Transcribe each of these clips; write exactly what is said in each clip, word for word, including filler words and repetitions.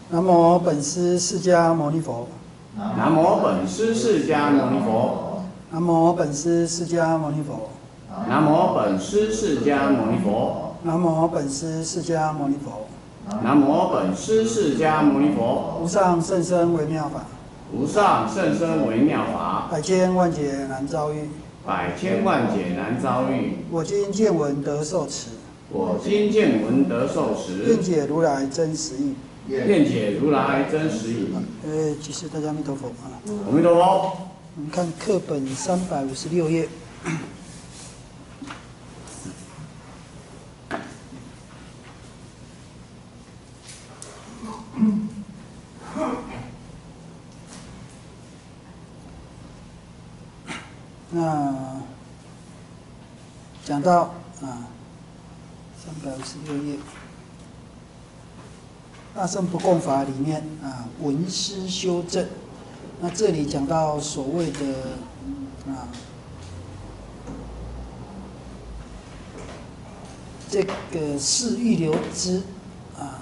南无本师释迦牟尼佛。 南无本师释迦牟尼佛。 南无本师释迦牟尼佛。 南无本师释迦牟尼佛。 南无本师释迦牟尼佛。 南无本师释迦牟尼佛。 无上甚深微妙法， 无上甚深微妙法， 百千万劫难遭遇。 百千万劫难遭遇。 我今见闻得受持， 我今见闻得受持， 愿解如来真实义。 愿解如来真实义。 呃，其实大家阿弥陀佛啊。 阿弥陀佛。 我们看课本三百五十六页。那讲到啊，三百五十六页，大乘不共法里面啊，闻思修正。那这里讲到所谓的啊，这个是预流支啊，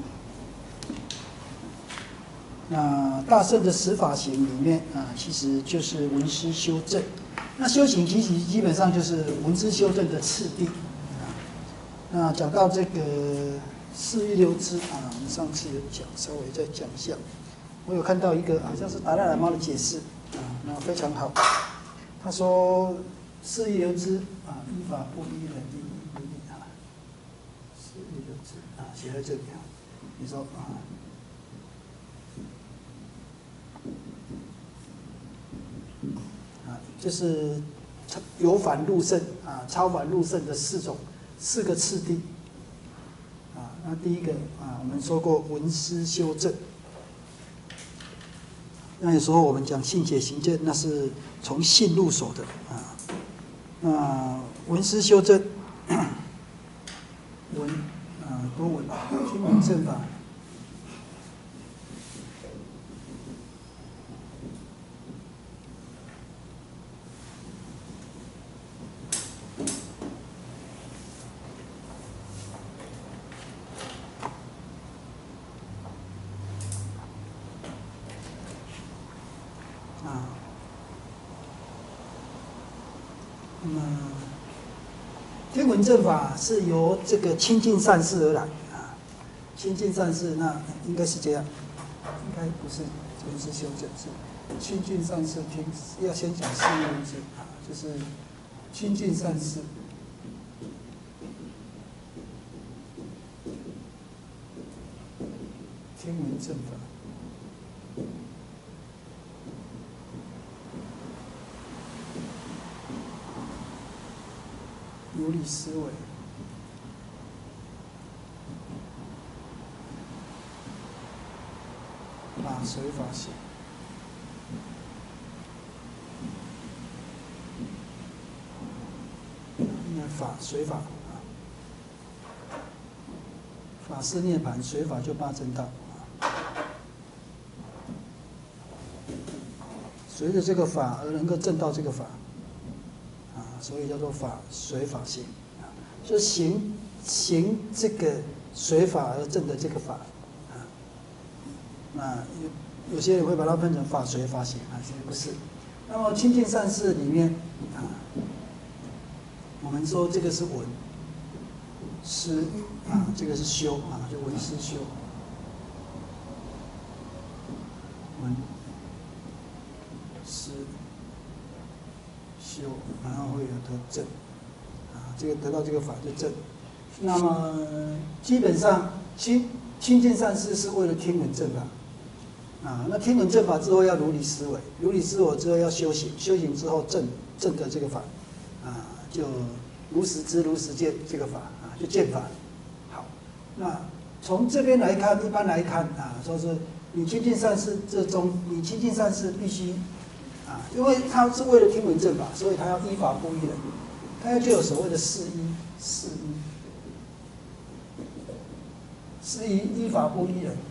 那大乘的十法行里面啊，其实就是闻思修正。那修行其实基本上就是闻思修正的次第啊。那讲到这个是预流支啊，我们上次有讲，稍微再讲一下。我有看到一个好像是达赖喇嘛的解释啊，那非常好。他说是预流支啊，依法不依人，依义不依啊。是预流支啊，写在这里啊。你说啊。就是有反入圣啊，超反入圣的四种四个次第啊。那第一个啊，我们说过闻思修正。那有时候我们讲信解行证，那是从信入手的啊。那闻思修正，闻啊多闻，听闻正法。听闻正法是由这个亲近善事而来啊，亲近善事那应该是这样，应该不是闻思修正，是亲近善事听，要先讲是闻知啊，就是亲近善事。听闻正法。如理思维，法随法行，那法随法啊，法是涅槃，随法就八正道啊。随着这个法而能够证到这个法。所以叫做法随法行，啊，就行行这个随法而证的这个法，啊，那有有些人会把它分成法随法行啊，其实不是。那么亲近善事里面啊，我们说这个是闻，思啊，这个是修啊，就闻思修，闻思。修，然后会有得正，啊，这个得到这个法就正。那么基本上亲亲近善事是为了听闻正法，啊，那听闻正法之后要如理思维，如理思维之后要修行，修行之后证证得这个法，啊，就如实知如实见这个法，啊，就见法。好，那从这边来看，一般来看啊，说是你亲近善事这中，你亲近善事必须。啊，因为他是为了听闻正法，所以他要依法不依人，他要就有所谓的四依，四依，四依依法不依人。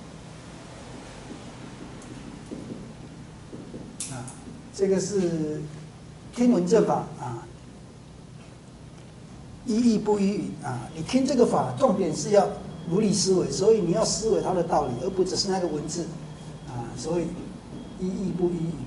啊，这个是听闻正法啊，依义不依语啊。你听这个法，重点是要如理思维，所以你要思维它的道理，而不只是那个文字啊。所以一义不一义。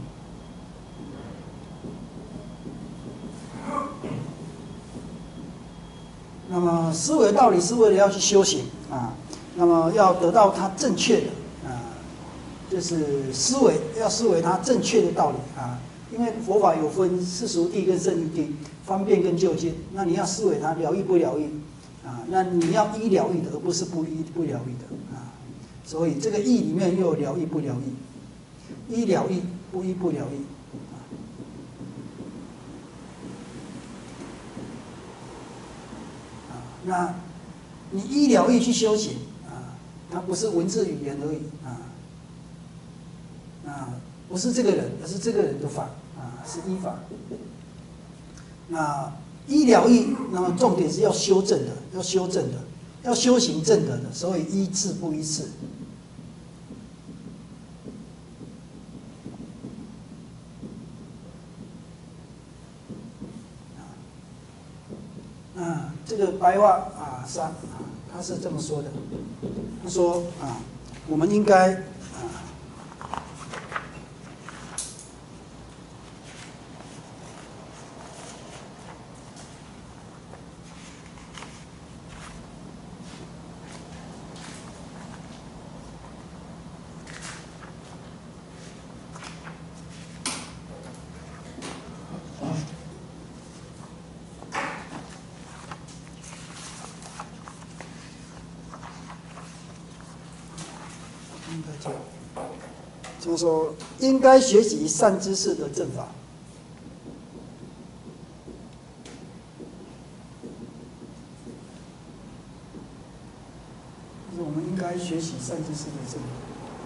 那么思维道理是为了要去修行啊，那么要得到它正确的啊，就是思维要思维它正确的道理啊。因为佛法有分世俗谛跟胜义谛，方便跟就近，那你要思维它了义不了义啊？那你要依了义的，而不是不依不了义的啊。所以这个义里面又有了义不了义，依了义不依不了义。那你依了义去修行啊，它不是文字语言而已啊，啊，不是这个人，而是这个人的法啊，是依法。那依了义，那么重点是要修正的，要修正的，要修行正德的，所以依智不依事。啊，这个白话啊三啊，他是这么说的，他说啊，我们应该啊，应该这样，就是说应该学习善知识的正法。就是我们应该学习善知识的正法。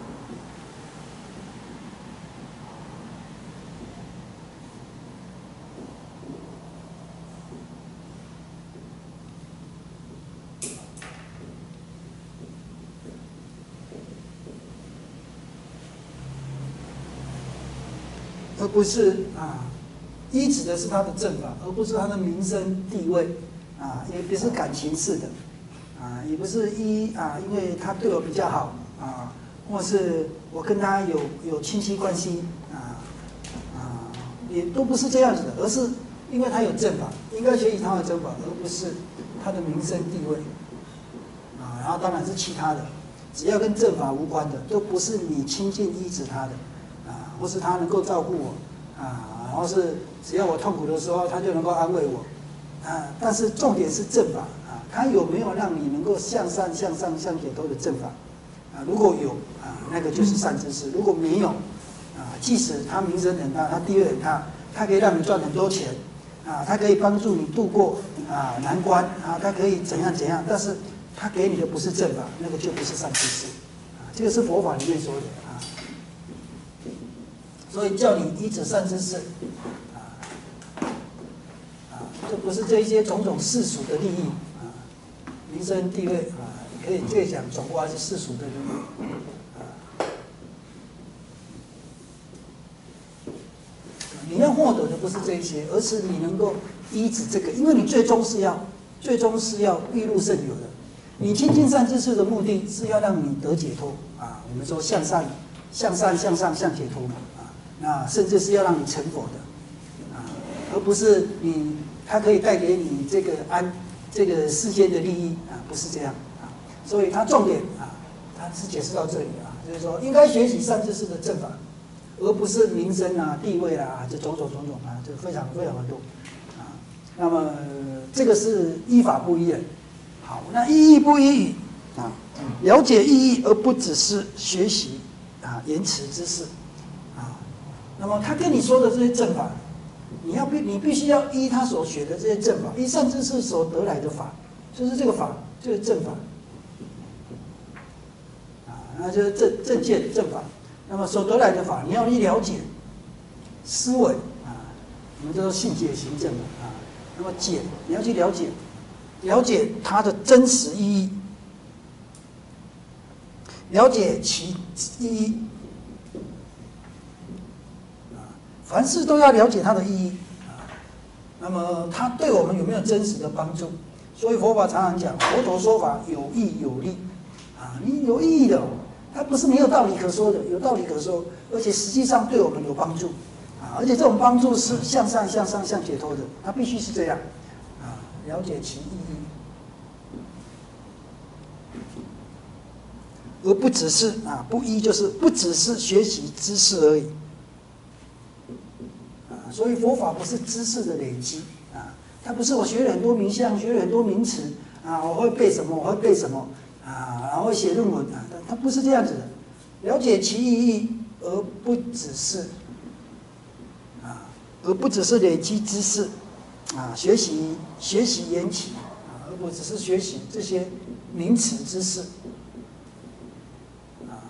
而不是啊，依指的是他的正法，而不是他的名声地位啊，也不是感情式的啊，也不是依啊，因为他对我比较好啊，或是我跟他有有亲戚关系啊啊，也都不是这样子的，而是因为他有正法，应该学习他的正法，而不是他的名声地位啊，然后当然是其他的，只要跟正法无关的，都不是你亲近依止他的。啊，或是他能够照顾我，啊，然后是只要我痛苦的时候，他就能够安慰我，啊，但是重点是正法啊，他有没有让你能够向善、向上、向解脱的正法？啊，如果有啊，那个就是善知识；如果没有，啊，即使他名声很大，他地位很大，他可以让你赚很多钱，啊，他可以帮助你度过啊难关，啊，他可以怎样怎样，但是他给你的不是正法，那个就不是善知识，啊，这个是佛法里面说的啊。所以叫你依止善知识，啊啊，这不是这一些种种世俗的利益啊，名声地位啊，可以这样讲，总归还是世俗的利益啊。你要获得的不是这一些，而是你能够依止这个，因为你最终是要，最终是要欲入圣有的。你亲近善知识的目的是要让你得解脱啊，我们说向善、向善、向上、向解脱嘛。啊，甚至是要让你成佛的，啊，而不是你它可以带给你这个安这个世间的利益啊，不是这样啊。所以它重点啊，它是解释到这里啊，就是说应该学习善知识的正法，而不是名声啊、地位啊，这种种种种啊，这非常非常的多啊。那么这个是依法不依人。好，那依义不依语啊，了解意义而不只是学习啊言辞知识。那么他跟你说的这些正法，你要必你必须要依他所学的这些正法，依善知识所得来的法，就是这个法，就是正法，啊，那就是正正见正法。那么所得来的法，你要去了解、思维啊，我们叫做信解行证啊。那么解，你要去了解，了解它的真实意义，了解其意义。凡事都要了解它的意义啊，那么它对我们有没有真实的帮助？ 所以佛法常常讲，佛陀说法有义有利，啊，你有意义的，它不是没有道理可说的，有道理可说，而且实际上对我们有帮助，啊，而且这种帮助是向上、向上、向解脱的，它必须是这样，啊，了解其意义，而不只是啊，不一就是不只是学习知识而已，啊，所以佛法不是知识的累积，啊，它不是我学了很多名相，学了很多名词，啊，我会背什么，我会背什么。啊，然后写论文啊，它不是这样子的，了解其意义，而不只是啊，而不只是累积知识啊，学习学习缘起啊，而不只是学习这些名词知识啊。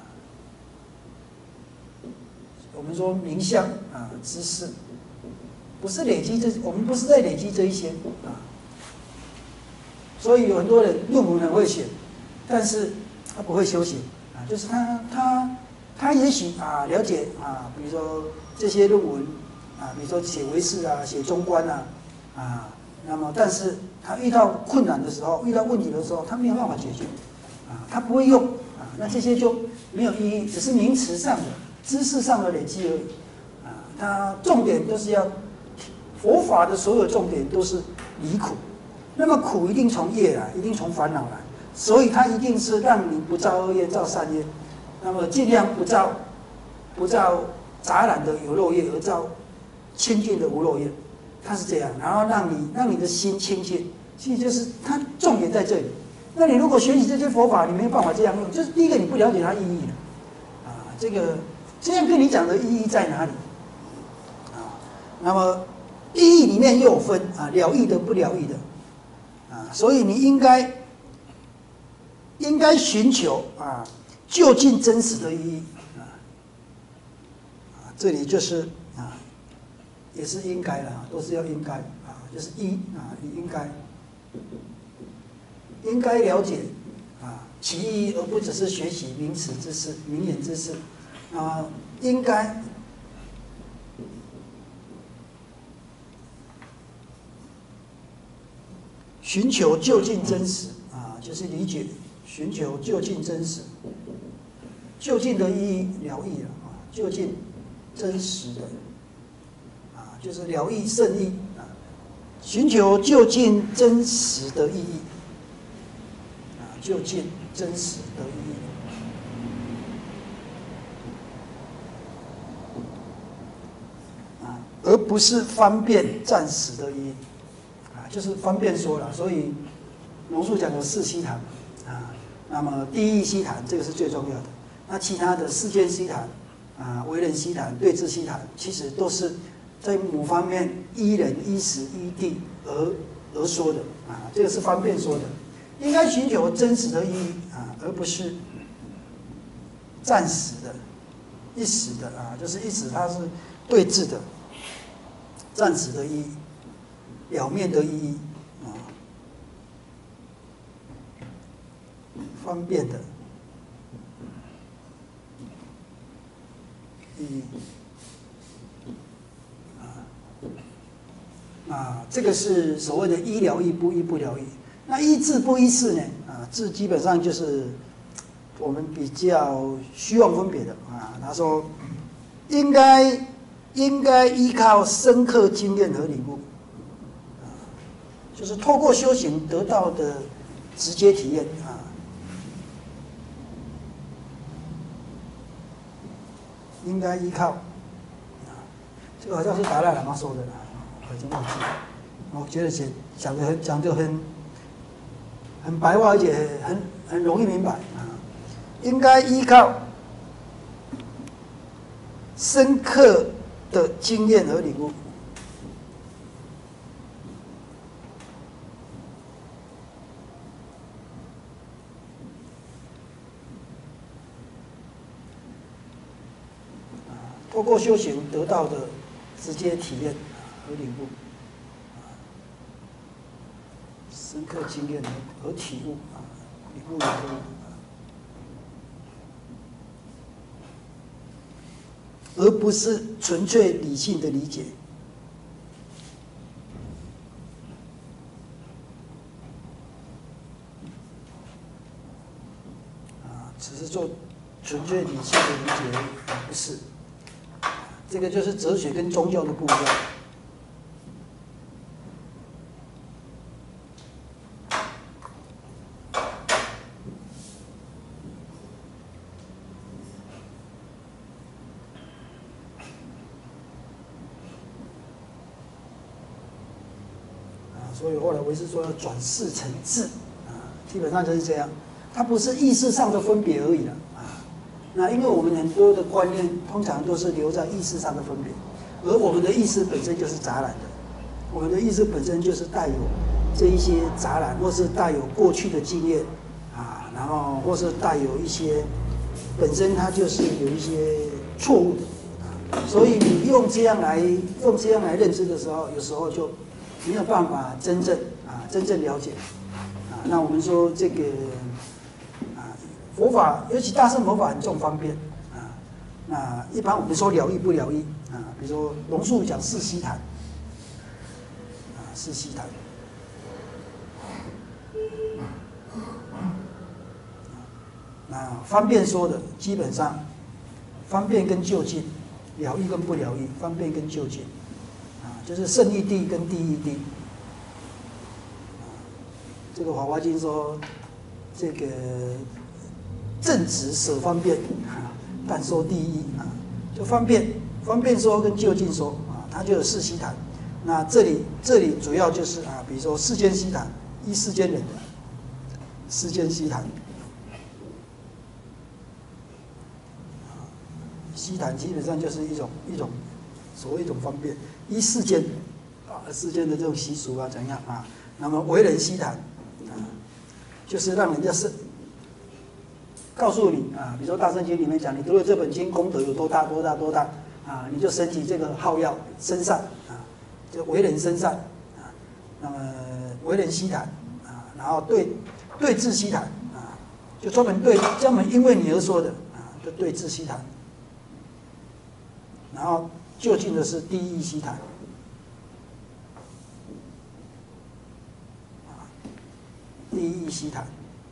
我们说名相啊，知识不是累积这，我们不是在累积这一些啊，所以有很多人论文很会写。但是他不会修行啊，就是他他他也许啊了解啊，比如说这些论文啊，比如说写唯识啊，写中观啊啊，那么但是他遇到困难的时候，遇到问题的时候，他没有办法解决啊，他不会用啊，那这些就没有意义，只是名词上的、知识上的累积而已啊。他重点都是要佛法的所有重点都是离苦，那么苦一定从业来，一定从烦恼来。所以它一定是让你不造恶业，造善业，那么尽量不造不造杂染的有漏业，而造清净的无漏业，它是这样，然后让你让你的心清净，其实就是它重点在这里。那你如果学习这些佛法，你没有办法这样用，就是第一个你不了解它意义了，啊，这个这样跟你讲的意义在哪里？啊，那么意义里面又有分啊，了义的不了义的，啊，所以你应该。应该寻求啊，究竟真实的意义啊，啊，这里就是啊，也是应该的啊，都是要应该啊，就是一啊，你应该应该了解啊其意义，而不只是学习名词知识、名言知识啊，应该寻求究竟真实啊，就是理解。寻求究竟真实，究竟的意义了义了啊，究竟真实的啊，就是了义胜义啊，寻求究竟真实的意义啊，究竟真实的意义啊，而不是方便暂时的意义啊，就是方便说了，所以龙树讲有四悉檀啊。那么第一悉檀这个是最重要的，那其他的世间悉檀啊、为人悉檀、对治悉檀，其实都是在某方面依人、依时、依地而而说的啊，这个是方便说的，应该寻求真实的意义啊，而不是暂时的、一时的啊，就是一时它是对治的、暂时的意义、表面的意义。方便的意义啊，啊，这个是所谓的医疗医不医不疗医。那医治不医治呢？啊，治基本上就是我们比较虚妄分别的啊。他说，应该应该依靠深刻经验和领悟，啊，就是透过修行得到的直接体验啊。应该依靠，啊，这个好像是达赖喇嘛说的啦，我已经忘记了。我觉得讲讲的很讲的很很白话，而且很很容易明白啊。应该依靠深刻的经验和领悟，透过修行得到的直接体验和领悟，深刻经验和体悟啊，领悟和体悟，而不是纯粹理性的理解。 做纯粹理性的理解而已，不是。这个就是哲学跟宗教的不一样。所以后来唯识说要转世成智，啊，基本上就是这样，它不是意识上的分别而已了，啊，那因为我们很多的观念通常都是留在意识上的分别，而我们的意识本身就是杂染的，我们的意识本身就是带有这一些杂染，或是带有过去的经验，啊，然后或是带有一些本身它就是有一些错误的，啊，所以你用这样来用这样来认知的时候，有时候就没有办法真正啊真正了解啊。那我们说这个啊佛法，尤其大乘佛法很重方便啊。那一般我们说了义不了义啊，比如说龙树讲四悉檀啊，四悉檀。那方便说的基本上方便跟就近，了义跟不了义，方便跟就近。就是圣义谛跟地义谛，这个《法华经》说，这个正直舍方便，但说第一啊，就方便方便说跟就近说啊，它就有四悉檀。那这里这里主要就是啊，比如说世间悉檀，依世间人的世间悉檀，悉檀基本上就是一种一种所谓一种方便。依世间啊，世间的这种习俗啊，怎样啊？那么为人悉檀啊，就是让人家是告诉你啊，比如说《大乘经》里面讲，你读了这本经，功德有多大多大多大啊，你就升起这个好要生善啊，就为人生善啊。那么为人悉檀啊，然后对对治悉檀啊，就专门对专门因为你而说的啊，就对治悉檀，然后。就近的是第一悉檀，第一悉檀。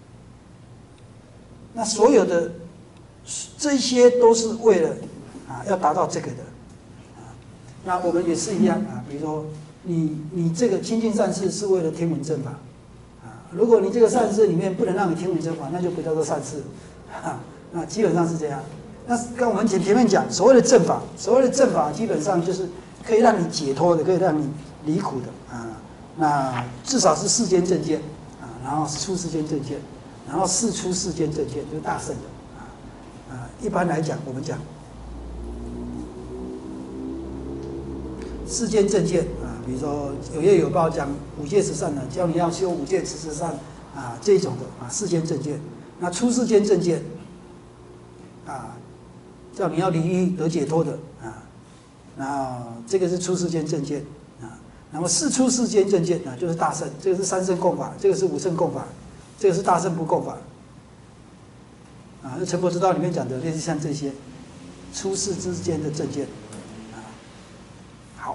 那所有的这些都是为了啊，要达到这个的啊。那我们也是一样啊，比如说你你这个清净善事是为了天文正法啊，如果你这个善事里面不能让你天文正法，那就不叫做善事啊。那基本上是这样。那跟我们前前面讲，所谓的正法，所谓的正法，基本上就是可以让你解脱的，可以让你离苦的啊。那至少是世间正见啊，然后出世间正见，然后是出世间正见，就是大圣的啊。啊，一般来讲，我们讲世间正见啊，比如说有业有报讲五戒十善的，教你要修五戒十十善啊，这种的啊，世间正见。那出世间正见啊。叫你要离欲得解脱的啊，那这个是出世间正见啊。那么是出世间正见啊，就是大乘，这个是三乘共法，这个是五乘共法，这个是大乘不共法啊。那成佛之道里面讲的类似像这些出世之间的正见啊。好，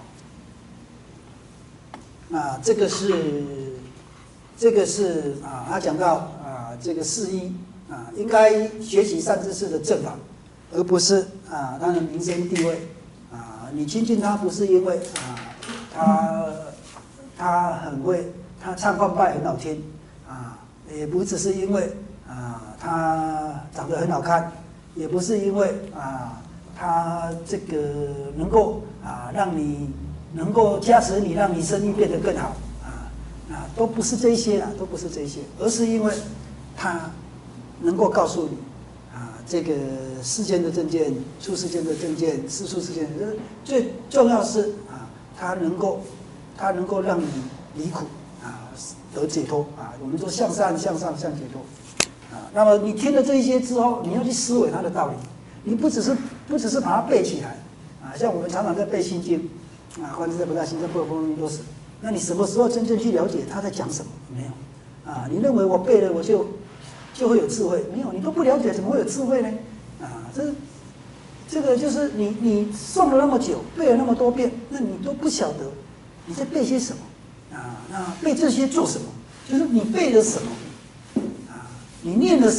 那这个是这个是啊，他讲到啊，这个四依啊，应该学习善知识的正法。而不是啊，他的名声地位啊，你亲近他不是因为啊，他他很会，他唱放拜很好听啊，也不只是因为啊，他长得很好看，也不是因为啊，他这个能够啊让你能够加持你，让你生意变得更好啊啊，都不是这一些啊，都不是这一些，而是因为他能够告诉你。这个世间的正见，出世间的正见，是出世间的，最重要是啊，它能够，它能够让你离苦啊，得解脱啊。我们说向善、向上、向解脱啊。那么你听了这一些之后，你要去思维它的道理，你不只是不只是把它背起来啊。像我们常常在背心经啊，观自在菩萨行深般若波罗蜜多时，那你什么时候真正去了解他在讲什么？没有啊。你认为我背了我就。就会有智慧，没有你都不了解，怎么会有智慧呢？啊，这这个就是你你诵了那么久，背了那么多遍，那你都不晓得你在背些什么啊？那背这些做什么？就是你背了什么啊？你念了什么？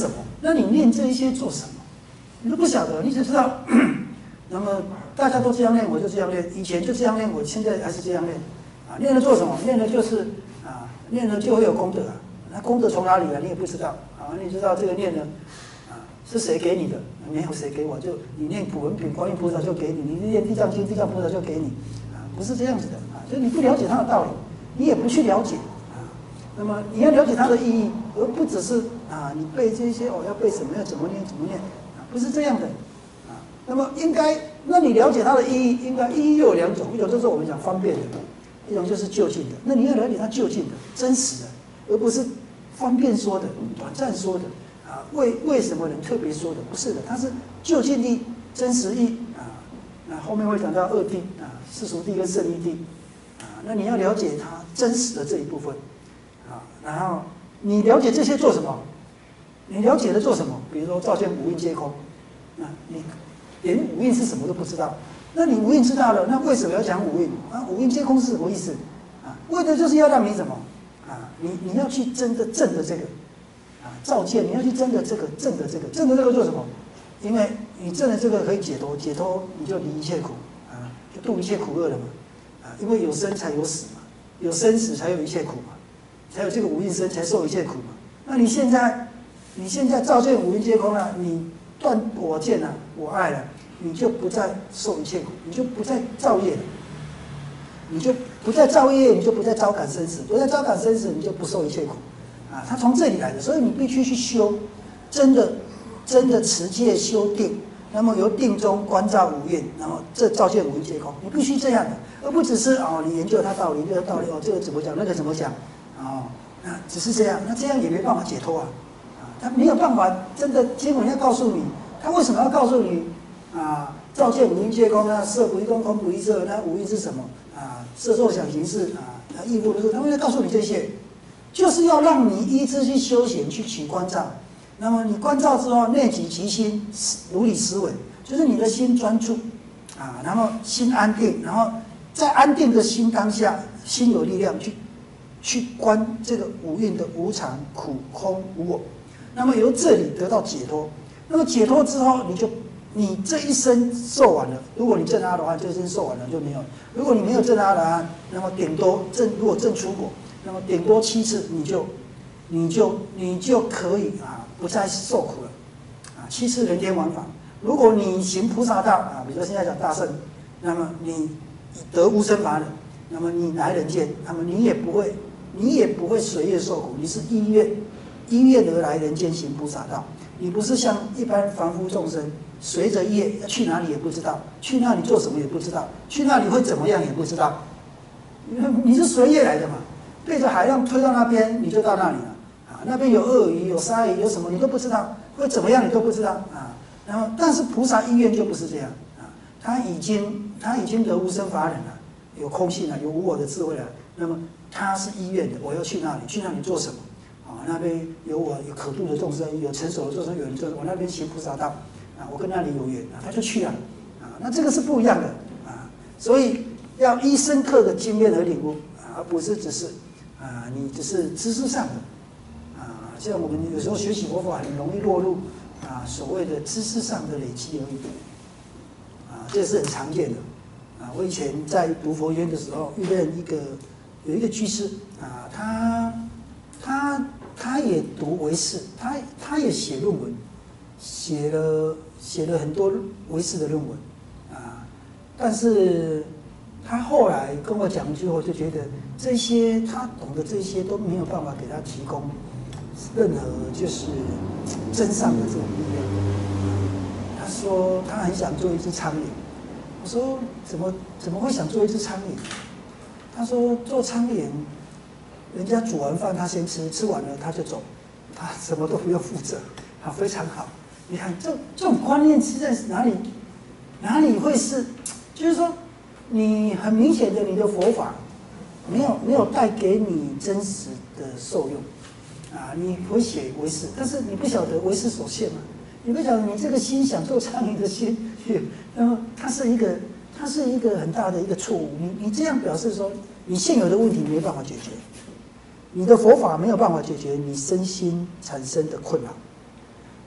那你念这一些做什么？你都不晓得，你只知道，那么大家都这样念，我就这样念，以前就这样念，我现在还是这样念，啊，念了做什么？念了就是啊，念了就会有功德啊，那功德从哪里来？你也不知道啊，你知道这个念了啊是谁给你的？没有谁给我，就你念普文品，观音菩萨就给你；你念地藏经，地藏菩萨就给你，啊，不是这样子的啊，所以你不了解它的道理，你也不去了解。那么你要了解它的意义，而不只是啊，你背这些哦，要背什么，要怎么念，怎么念，啊，不是这样的，啊。那么应该，那你了解它的意义，应该意义又有两种，一种就是我们讲方便的，一种就是就近的。那你要了解它就近的、真实的，而不是方便说的、短暂说的，啊，为为什么人特别说的，不是的，它是就近义、真实义啊。那后面会讲到二谛啊，世俗谛跟圣义谛啊。那你要了解它真实的这一部分。啊，然后你了解这些做什么？你了解了做什么？比如说照见五蕴皆空，啊，你连五蕴是什么都不知道，那你五蕴知道了，那为什么要讲五蕴？啊，五蕴皆空是什么意思？啊，为的就是要让你什么？啊，你你要去真的证的这个，啊，照见你要去真的这个证的这个，证的这个做什么？因为你证的这个可以解脱，解脱你就离一切苦，啊，就度一切苦厄了嘛，啊，因为有生才有死嘛，有生死才有一切苦嘛。才有这个五蕴生，才受一切苦嘛。那你现在，你现在照见五蕴皆空了，你断我见了，我爱了，你就不再受一切苦，你就不再造业了，你就不再造业，你就不再招感生死，不再招感生死，你就不受一切苦，啊，它从这里来的，所以你必须去修，真的，真的持戒修定，那么由定中观照五蕴，然后这照见五蕴皆空，你必须这样的，而不只是哦，你研究它道理，研究它道理，哦，这个怎么讲，那个怎么讲。哦，那只是这样，那这样也没办法解脱啊，啊，他没有办法真的经文要告诉你，他为什么要告诉你啊？照见五蕴皆空，那色不异空，空不异色，那五蕴是什么啊？色受想行识啊，那亦复如是，他会要告诉你这些，就是要让你依之去修行，去取观照。那么你观照之后，内己其心，如理思维，就是你的心专注啊，然后心安定，然后在安定的心当下，心有力量去。去观这个五蕴的无常、苦、空、无我，那么由这里得到解脱。那么解脱之后，你就你这一生受完了。如果你证阿罗汉，这一生受完了就没有；如果你没有证阿罗汉，那么顶多证如果证出果，那么顶多七次你就你就你就可以啊，不再受苦了啊，七次人天往返。如果你行菩萨道啊，比如说现在讲大乘，那么你得无生法忍，那么你来人间，那么你也不会。你也不会随业受苦，你是依愿依愿而来人间行菩萨道。你不是像一般凡夫众生，随着业去哪里也不知道，去那里做什么也不知道，去那里会怎么样也不知道。你是随业来的嘛，被着海浪推到那边，你就到那里了啊。那边有鳄鱼、有鲨鱼、有什么你都不知道，会怎么样你都不知道啊。然后，但是菩萨依愿就不是这样啊，他已经他已经得无生法忍了，有空性了，有无我的智慧了。那么他是依愿的，我要去那里，去那里做什么？啊，那边有我有可度的众生，有成熟的众生，有人众生，我那边行菩萨道，啊，我跟那里有缘，啊，他就去了，啊，那这个是不一样的，啊，所以要依深刻的经验而领悟，啊，而不是只是，啊，你只是知识上的，啊，像我们有时候学习佛法很容易落入，啊，所谓的知识上的累积而已，啊，这是很常见的。啊，我以前在读佛院的时候，遇见一个有一个居士啊，他他他也读唯识，他他也写论文，写了写了很多唯识的论文啊，但是他后来跟我讲一句话，我就觉得这些他懂的这些都没有办法给他提供任何就是真上的这种力量。他说他很想做一只苍蝇。我说怎么怎么会想做一只苍蝇？他说做苍蝇，人家煮完饭他先吃，吃完了他就走，他什么都不用负责，啊，非常好。你看这这种观念是在哪里？哪里会是？就是说，你很明显的你的佛法没有没有带给你真实的受用啊！你会写唯识，但是你不晓得唯识所限嘛？你不晓得你这个心想做苍蝇的心。那么它是一个，它是一个很大的一个错误。你你这样表示说，你现有的问题没办法解决，你的佛法没有办法解决你身心产生的困扰。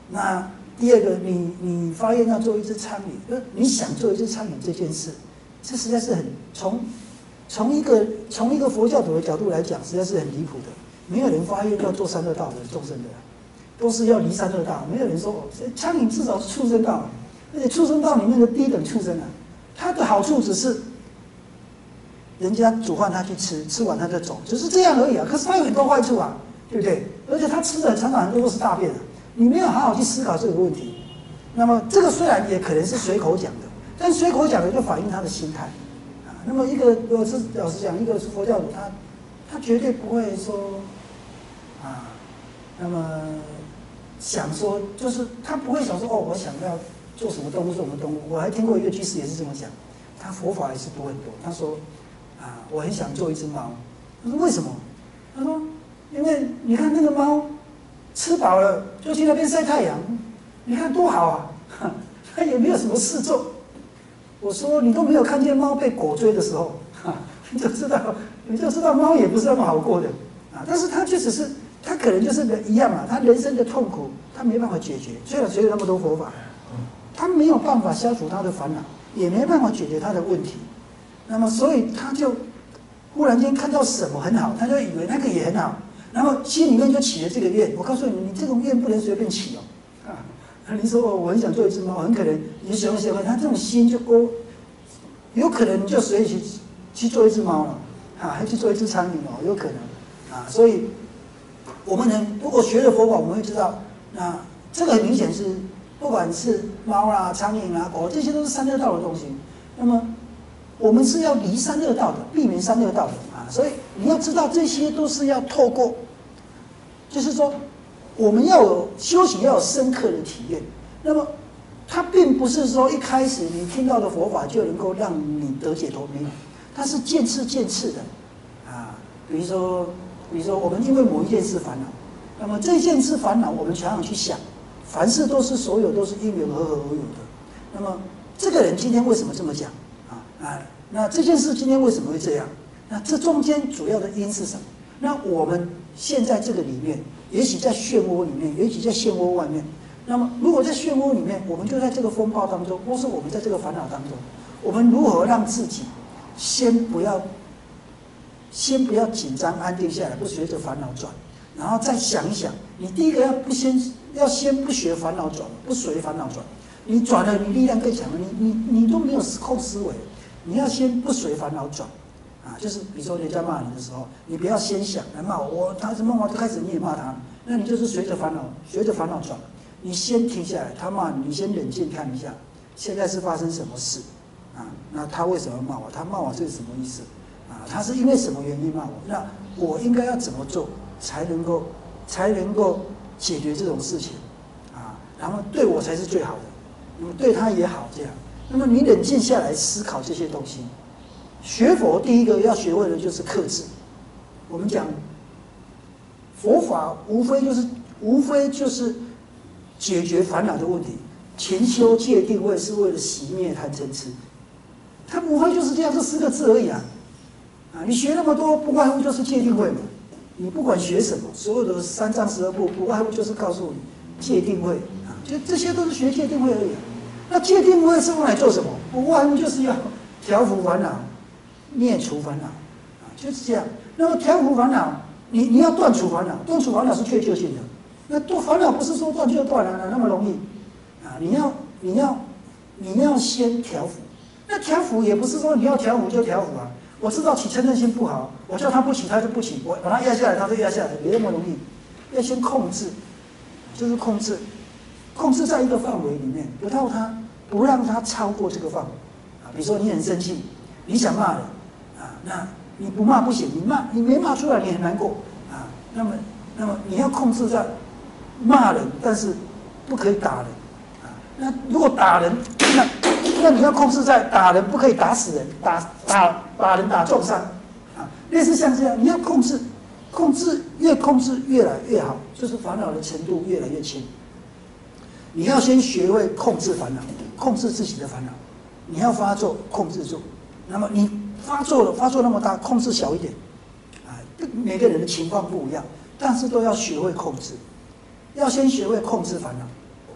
那第二个，你你发愿要做一只苍蝇，呃，你想做一只苍蝇这件事，这实在是很从从一个从一个佛教徒的角度来讲，实在是很离谱的。没有人发愿要做三恶道的众生的，都是要离三恶道。没有人说哦，苍蝇至少是畜生道，而且畜生道里面的低等畜生啊，它的好处只是人家煮饭他去吃，吃完他再走，只是这样而已啊。可是它有很多坏处啊，对不对？而且他吃的常常很多都是大便啊。你没有好好去思考这个问题，那么这个虽然也可能是随口讲的，但随口讲的就反映他的心态啊。那么一个我是老实讲，一个是佛教徒，他他绝对不会说啊，那么想说就是他不会想说哦，我想要做什么动物做什么动物。我还听过一个居士也是这么讲，他佛法也是读很多。他说啊，我很想做一只猫。他说为什么？他说因为你看那个猫。吃饱了就去那边晒太阳，你看多好啊！它也没有什么事做。我说你都没有看见猫被狗追的时候，你就知道，你就知道猫也不是那么好过的啊。但是它就只是，它可能就是一样嘛，它人生的痛苦它没办法解决。虽然学了那么多佛法，它没有办法消除它的烦恼，也没办法解决它的问题。那么所以他就忽然间看到什么很好，他就以为那个也很好。然后心里面就起了这个愿，我告诉你，你这种愿不能随便起哦。啊，你说我很想做一只猫，很可能你喜欢喜欢，他这种心就勾，有可能你就随意去去做一只猫了，啊，还去做一只苍蝇哦，有可能，啊，所以我们能如果学了佛法，我们会知道，那这个很明显是，不管是猫啦、苍蝇啦、狗，这些都是三恶道的东西。那么我们是要离三恶道的，避免三恶道的啊，所以你要知道这些都是要透过，就是说我们要有修行，要有深刻的体验。那么它并不是说一开始你听到的佛法就能够让你得解脱，没有，它是渐次渐次的啊。比如说，比如说我们因为某一件事烦恼，那么这件事烦恼，我们常常去想，凡事都是所有都是因缘合合而有的。那么这个人今天为什么这么讲？啊，那这件事今天为什么会这样？那这中间主要的因是什么？那我们现在这个里面，也许在漩涡里面，也许在漩涡外面。那么，如果在漩涡里面，我们就在这个风暴当中，或是我们在这个烦恼当中，我们如何让自己先不要，先不要紧张，安定下来，不随着烦恼转，然后再想一想，你第一个要不先要先不学烦恼转，不随烦恼转，你转了，你力量更强了，你你你都没有控思维。你要先不随烦恼转，啊，就是比如说人家骂你的时候，你不要先想来骂我，我他是骂我就开始你也骂他，那你就是随着烦恼，随着烦恼转，你先停下来，他骂你，你先冷静看一下，现在是发生什么事，啊，那他为什么骂我？他骂我是什么意思？啊，他是因为什么原因骂我？那我应该要怎么做才能够才能够解决这种事情？啊，然后对我才是最好的，那么对他也好这样。那么你冷静下来思考这些东西，学佛第一个要学会的就是克制。我们讲佛法无非就是无非就是解决烦恼的问题，勤修戒定慧是为了熄灭贪嗔痴，它无非就是这样这四个字而已啊！啊，你学那么多，不外乎就是戒定慧嘛。你不管学什么，所有的三藏十二部，不外乎就是告诉你戒定慧啊，就这些都是学戒定慧而已啊。那戒定慧是用来做什么？不外乎就是要调伏烦恼、灭除烦恼，啊，就是这样。那么调伏烦恼，你你要断除烦恼，断除烦恼是确究性的。那断烦恼不是说断就断了，哪那么容易？啊，你要你要你要先调伏。那调伏也不是说你要调伏就调伏啊。我知道起嗔恨心不好，我叫他不起他就不起，我把他压下来他就压下来，没那么容易。要先控制，就是控制。控制在一个范围里面，不到他，不让他超过这个范围啊。比如说你很生气，你想骂人啊，那你不骂不行，你骂你没骂出来，你很难过啊。那么，那么你要控制在骂人，但是不可以打人啊。那如果打人，那那你要控制在打人不可以打死人，打打把人打重伤啊。类似像这样，你要控制，控制越控制越来越好，就是烦恼的程度越来越轻。你要先学会控制烦恼，控制自己的烦恼。你要发作，控制住。那么你发作了，发作那么大，控制小一点。啊，每个人的情况不一样，但是都要学会控制。要先学会控制烦恼。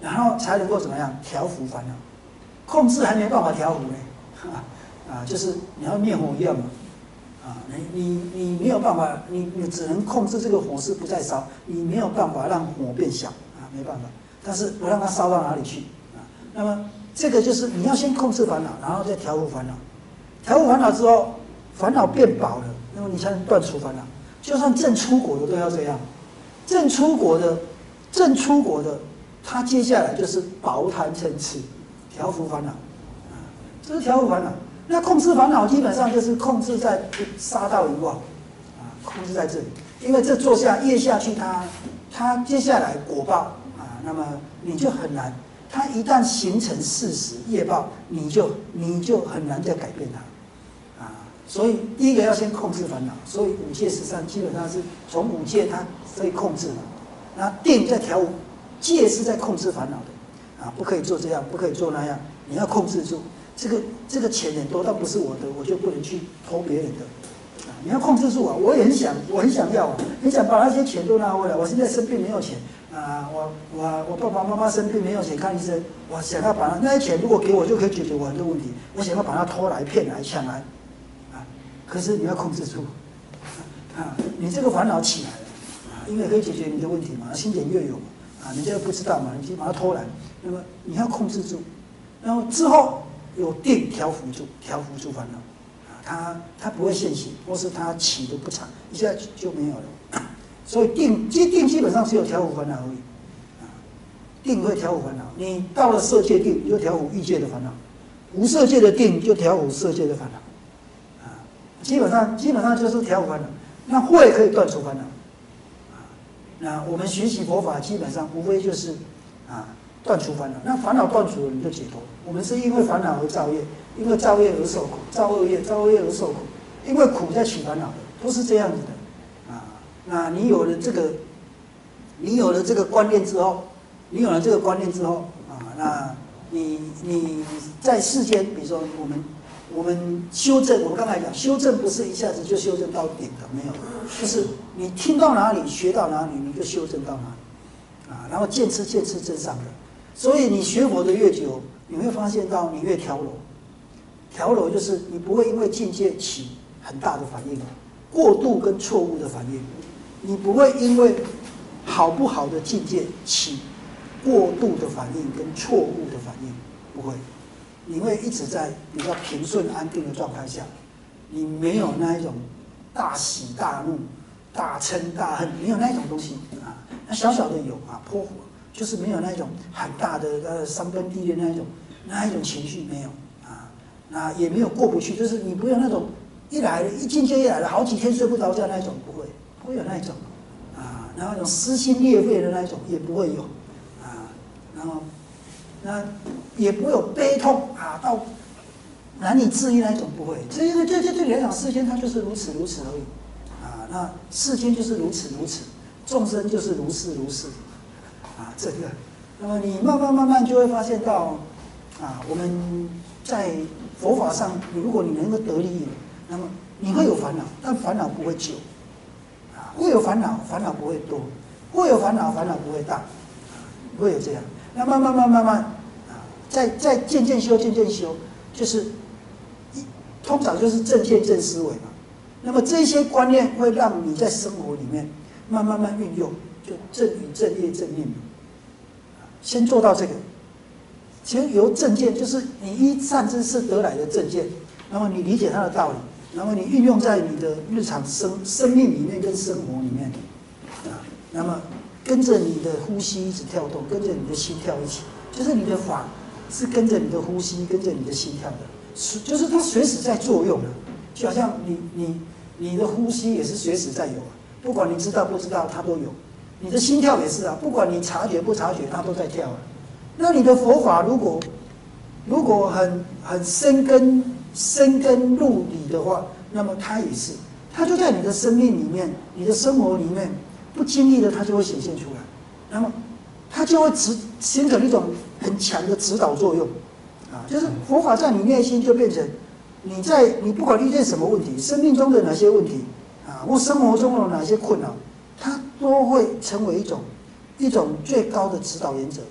然后才能够怎么样调伏烦恼。控制还没办法调伏呢，啊，就是你要灭火一样嘛，啊，你你你没有办法，你你只能控制这个火势不再烧，你没有办法让火变小啊，没办法。但是不让它烧到哪里去啊？那么这个就是你要先控制烦恼，然后再调伏烦恼。调伏烦恼之后，烦恼变薄了，那么你才能断除烦恼。就算正出国的都要这样，正出国的，正出国的，他接下来就是薄贪嗔痴，调伏烦恼，啊，这是调伏烦恼。那控制烦恼基本上就是控制在杀盗淫妄，啊，控制在这里，因为这做下业下去它，它接下来果报啊，那么你就很难。它一旦形成事实业报，你就你就很难再改变它，啊，所以第一个要先控制烦恼。所以五戒十善基本上是从五戒它可以控制嘛，那定在调伏，戒是在控制烦恼的，啊，不可以做这样，不可以做那样，你要控制住。这个这个钱很多，但不是我的，我就不能去偷别人的，啊，你要控制住啊！我也很想，我很想要，很想把那些钱都拿回来。我现在生病没有钱。啊，我我我爸爸妈妈生病没有钱看医生，我想要把那那些钱如果给我就可以解决我很多问题，我想要把它偷来、骗来、抢来，啊，可是你要控制住，啊，你这个烦恼起来了，啊，因为可以解决你的问题嘛，心点越有嘛，啊，人家不知道嘛，你就把它偷来，那么你要控制住，然后之后有定调伏住，调伏住烦恼，啊，它它不会现行，或是它起的不长，一下就没有了。所以定基定基本上只有调伏烦恼而已，啊，定会调伏烦恼。你到了色界定，你就调伏欲界的烦恼；无色界的定就调伏色界的烦恼，啊，基本上基本上就是调伏烦恼。那慧可以断除烦恼，啊，那我们学习佛法基本上无非就是啊断除烦恼。那烦恼断除了，你就解脱。我们是因为烦恼而造业，因为造业而受苦，造恶业造恶业而受苦，因为苦在起烦恼的，都是这样子的。那你有了这个，你有了这个观念之后，你有了这个观念之后啊，那你你在世间，比如说我们我们修正，我们刚才讲修正不是一下子就修正到顶的，没有，就是你听到哪里学到哪里，你就修正到哪里啊，然后见次见次正上的。所以你学佛的越久，你会发现到你越调柔，调柔就是你不会因为境界起很大的反应，过度跟错误的反应。你不会因为好不好的境界起过度的反应跟错误的反应，不会，你会一直在比较平顺安定的状态下，你没有那一种大喜大怒、大嗔大恨，没有那一种东西啊。那小小的有啊，泼火就是没有那一种很大的呃伤崩地裂那一种那一种情绪没有啊，那也没有过不去，就是你不会有那种一来一境界一来了好几天睡不着觉那一种，不会。不会有那一种，啊，然后那种撕心裂肺的那一种也不会有，啊，然后那也不会有悲痛啊到难以治愈那一种，不会。这这这这对你来讲，世间它就是如此如此而已，啊，那世间就是如此如此，众生就是如是如是，啊，这个，那么你慢慢慢慢就会发现到，啊，我们在佛法上，你如果你能够得利益，那么你会有烦恼，但烦恼不会久。会有烦恼，烦恼不会多；会有烦恼，烦恼不会大，不会有这样。那慢慢慢慢慢啊，再再渐渐修，渐渐修，就是一通常就是正见正思维嘛。那么这些观念会让你在生活里面慢慢慢运用，就正语、正业、正念嘛。先做到这个，其实由正见就是你依善知识得来的正见，那么你理解它的道理。然后你运用在你的日常生生命里面跟生活里面，啊，那么跟着你的呼吸一直跳动，跟着你的心跳一起，就是你的法是跟着你的呼吸，跟着你的心跳的，是就是它随时在作用的，就好像你你你的呼吸也是随时在有啊，不管你知道不知道它都有，你的心跳也是啊，不管你察觉不察觉它都在跳啊。那你的佛法如果如果很很深根。深根入理的话，那么它也是，它就在你的生命里面、你的生活里面，不经意的它就会显现出来，那么它就会指形成一种很强的指导作用，啊，就是佛法在你内心就变成，你在你不管遇见什么问题，生命中的哪些问题，啊，或生活中的哪些困扰，它都会成为一种一种最高的指导原则。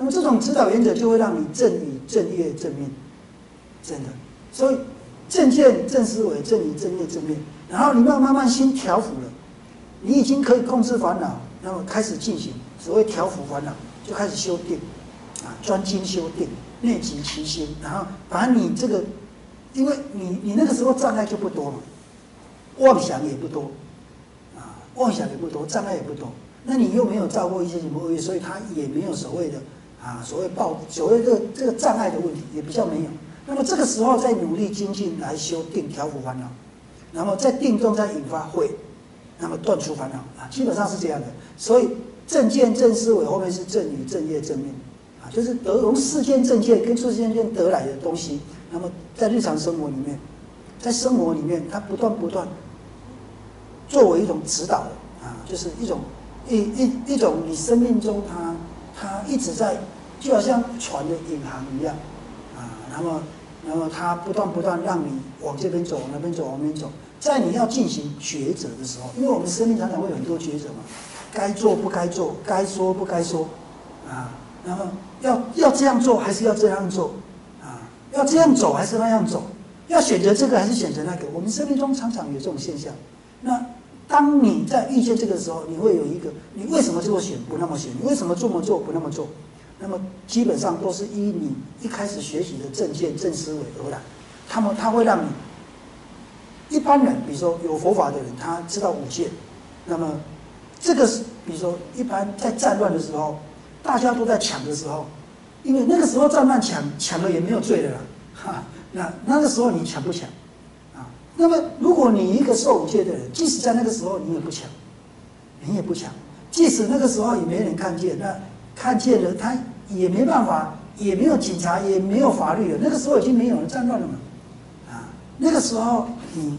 那么这种指导原则就会让你正语、正业、正面，真的。所以正见、正思维、正语、正业、正面，然后你慢慢慢心调伏了，你已经可以控制烦恼，那么开始进行所谓调伏烦恼，就开始修定，啊，专精修定，内极其心，然后把你这个，因为你你那个时候障碍就不多嘛，妄想也不多，啊，妄想也不多，障碍也不多。那你又没有造过一些什么恶业，所以他也没有所谓的啊，所谓报所谓这个这个障碍的问题也比较没有。那么这个时候再努力精进来修定调伏烦恼，然后在定中再引发慧，那么断除烦恼啊，基本上是这样的。所以正见正思维后面是正语正业正面啊，就是得从世间正见跟世间见得来的东西，那么在日常生活里面，在生活里面它不断不断作为一种指导的啊，就是一种。一一一种你生命中它它一直在，就好像船的引航一样，啊，那么那么它不断不断让你往这边走，往那边走，往那边走，在你要进行抉择的时候，因为我们生命常常会有很多抉择嘛，该做不该做，该说不该说，啊，那么要要这样做还是要这样做，啊，要这样走还是那样走，要选择这个还是选择那个，我们生命中常常有这种现象，那。当你在遇见这个时候，你会有一个，你为什么这么选不那么选？你为什么这么做不那么做？那么基本上都是依你一开始学习的正见、正思维而来。他们他会让你一般人，比如说有佛法的人，他知道五戒。那么这个是，比如说一般在战乱的时候，大家都在抢的时候，因为那个时候战乱抢抢了也没有罪了啦，哈，那那个时候你抢不抢？那么，如果你一个受五戒的人，即使在那个时候你也不抢，你也不抢，即使那个时候也没人看见，那看见了他也没办法，也没有警察，也没有法律了，那个时候已经没有了战乱了嘛，啊，那个时候你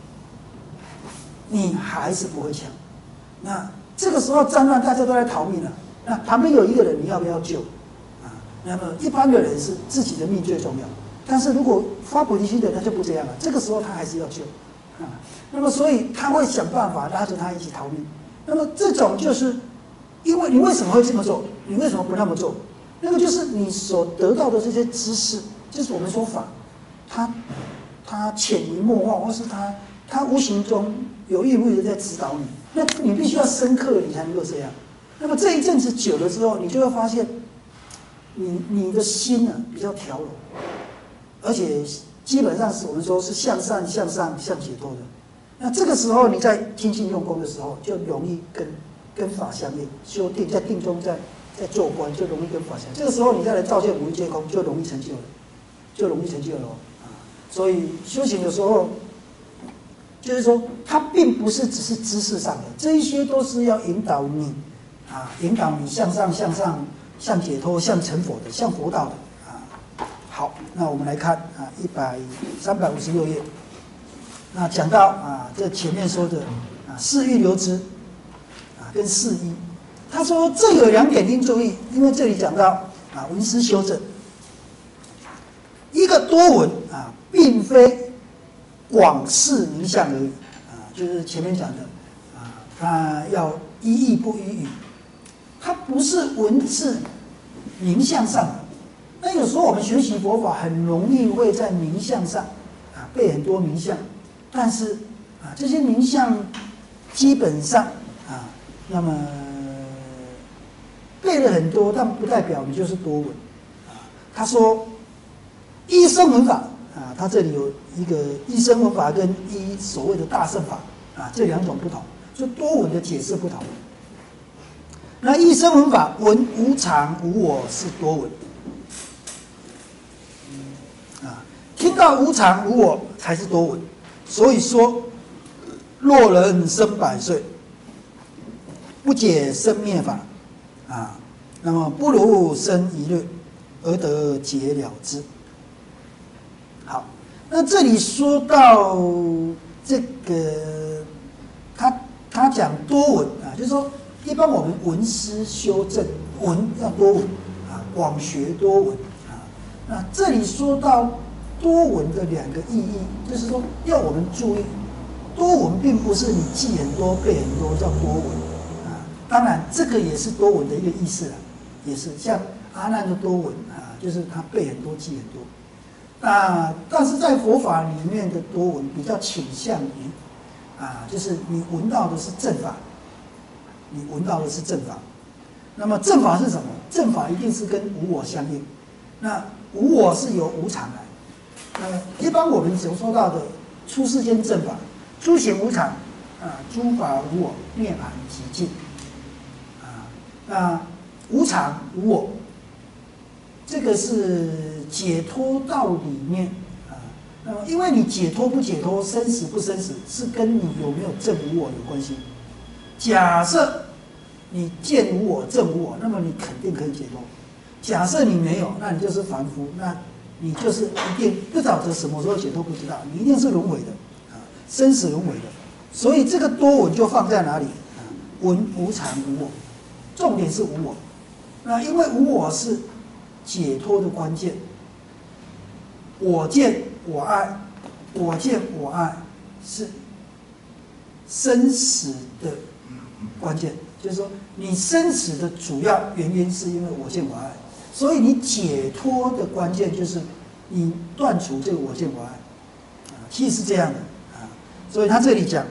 你还是不会抢，那这个时候战乱大家都在逃命了，那旁边有一个人，你要不要救？啊，那么一般的人是自己的命最重要。但是如果发菩提心的他就不这样了，这个时候他还是要救，啊，那么所以他会想办法拉着他一起逃命。那么这种就是，因为你为什么会这么做？你为什么不那么做？那个就是你所得到的这些知识，就是我们说法，他他潜移默化，或是他他无形中有意无意的在指导你。那你必须要深刻，你才能够这样。那么这一阵子久了之后，你就会发现，你你的心呢、啊、比较调柔。而且基本上是我们说是向善、向上、向解脱的。那这个时候你在精进用功的时候，就容易跟跟法相应，修定在定中在在做观，就容易跟法相应。这个时候你再来照见五蕴皆空，就容易成就了，就容易成就了啊！所以修行有时候就是说，它并不是只是知识上的，这一些都是要引导你啊，引导你向上、向上、向解脱、向成佛的、向佛道的。好，那我们来看啊，一百三百五十六页。那讲到啊，这前面说的啊，四欲流支啊，跟四依，他说这有两点应注意，因为这里讲到啊，闻思修正，一个多闻啊，并非广视名相而已啊，就是前面讲的啊，他要依义不依语，它不是文字名相上的。那有时候我们学习佛法很容易会在名相上啊背很多名相，但是啊这些名相基本上啊那么背了很多，但不代表你就是多闻啊。他说依声闻法啊，他这里有一个依声闻法跟依所谓的大乘法啊这两种不同，就多闻的解释不同。那依声闻法闻无常无我是多闻。听到无常无我才是多闻，所以说，若人生百岁，不解生灭法，啊，那么不如生一日，而得解了之。好，那这里说到这个，他他讲多闻啊，就是说，一般我们闻思修正，闻要多闻啊，广学多闻啊。那这里说到多闻的两个意义，就是说要我们注意，多闻并不是你记很多背很多叫多闻啊。当然，这个也是多闻的一个意思啦，也是像阿难的多闻啊，就是他背很多记很多。那但是在佛法里面的多闻比较倾向于啊，就是你闻到的是正法，你闻到的是正法。那么正法是什么？正法一定是跟无我相应。那无我是由无常来。呃，一般我们所说到的出世间正法，诸行无常啊，诸法无我，涅槃极尽啊。那无常无我，这个是解脱道里面啊。那么，因为你解脱不解脱，生死不生死，是跟你有没有正无我有关系。假设你见无我、正无我，那么你肯定可以解脱。假设你没有，那你就是凡夫，那你就是一定不晓得什么时候解脱，不知道，你一定是轮回的啊，生死轮回的。所以这个多闻就放在哪里啊？闻无常无我，重点是无我。那因为无我是解脱的关键。我见我爱，我见我爱是生死的关键。就是说，你生死的主要原因是因为我见我爱，所以你解脱的关键就是你断除这个我见我爱，啊，其实是这样的啊。所以他这里讲，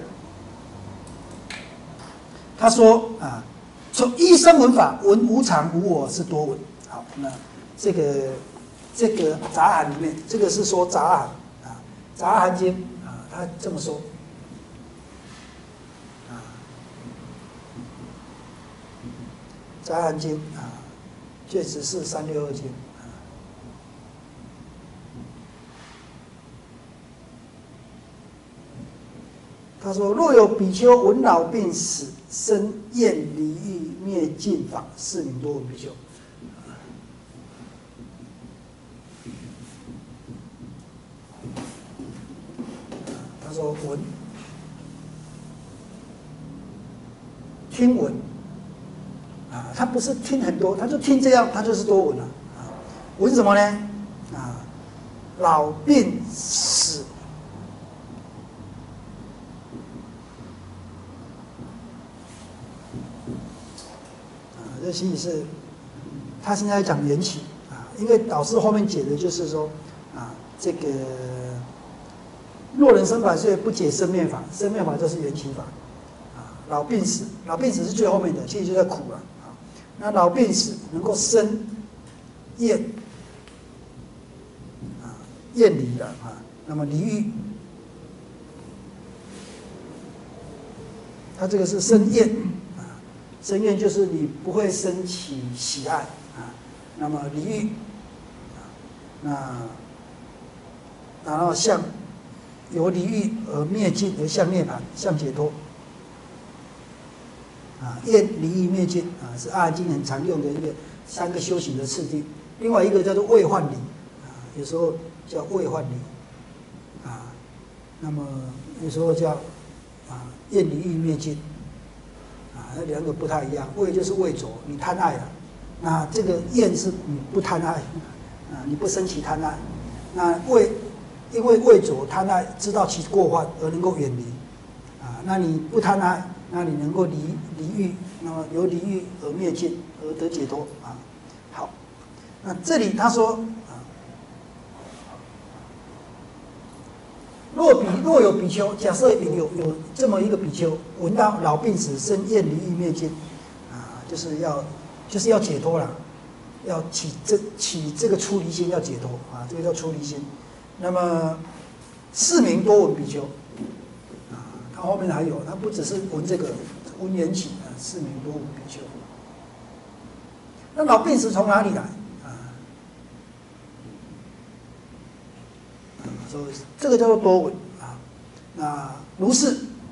他说啊，从一生闻法，闻无常无我是多闻。好，那这个这个杂含里面，这个是说杂含啊，杂含经啊，他这么说。杂含经啊，确实是三六二经啊。他说：若有比丘闻老病死、生厌离欲灭尽法，是名多闻比丘。他说闻，听闻。啊，他不是听很多，他就听这样，他就是多闻了。啊，闻什么呢？啊，老病死，啊，这其实是他现在讲缘起啊，因为导师后面解的就是说啊，这个若人生百岁不解生灭法，生灭法就是缘起法。啊，老病死，老病死是最后面的，其实就在苦了。那老病死能够生厌啊，厌离了啊，那么离欲，他这个是生厌啊，生厌就是你不会升起喜爱啊，那么离欲啊，那然后向由离欲而灭尽而向涅槃，向解脱。啊，厌离欲灭尽啊，是阿含经很常用的一个三个修行的次第。另外一个叫做未幻离啊，有时候叫未幻离啊，那么有时候叫啊厌离欲灭尽啊，那两个不太一样。畏就是畏着，你贪爱了，那这个厌是你不贪爱啊，你不生起贪爱。那畏因为畏着贪爱，知道其过患而能够远离啊，那你不贪爱。那你能够离离欲，那么由离欲而灭尽，而得解脱啊。好，那这里他说啊，若比若有比丘，假设有有这么一个比丘，闻到老病死、生厌离欲灭尽，啊，就是要就是要解脱了，要起这起这个出离心，要解脱啊，这个叫出离心。那么是名多闻比丘。他后面还有，他不只是闻这个闻缘起啊，是名多闻比丘。那老病死从哪里来啊？所以这个叫做多闻啊。那如是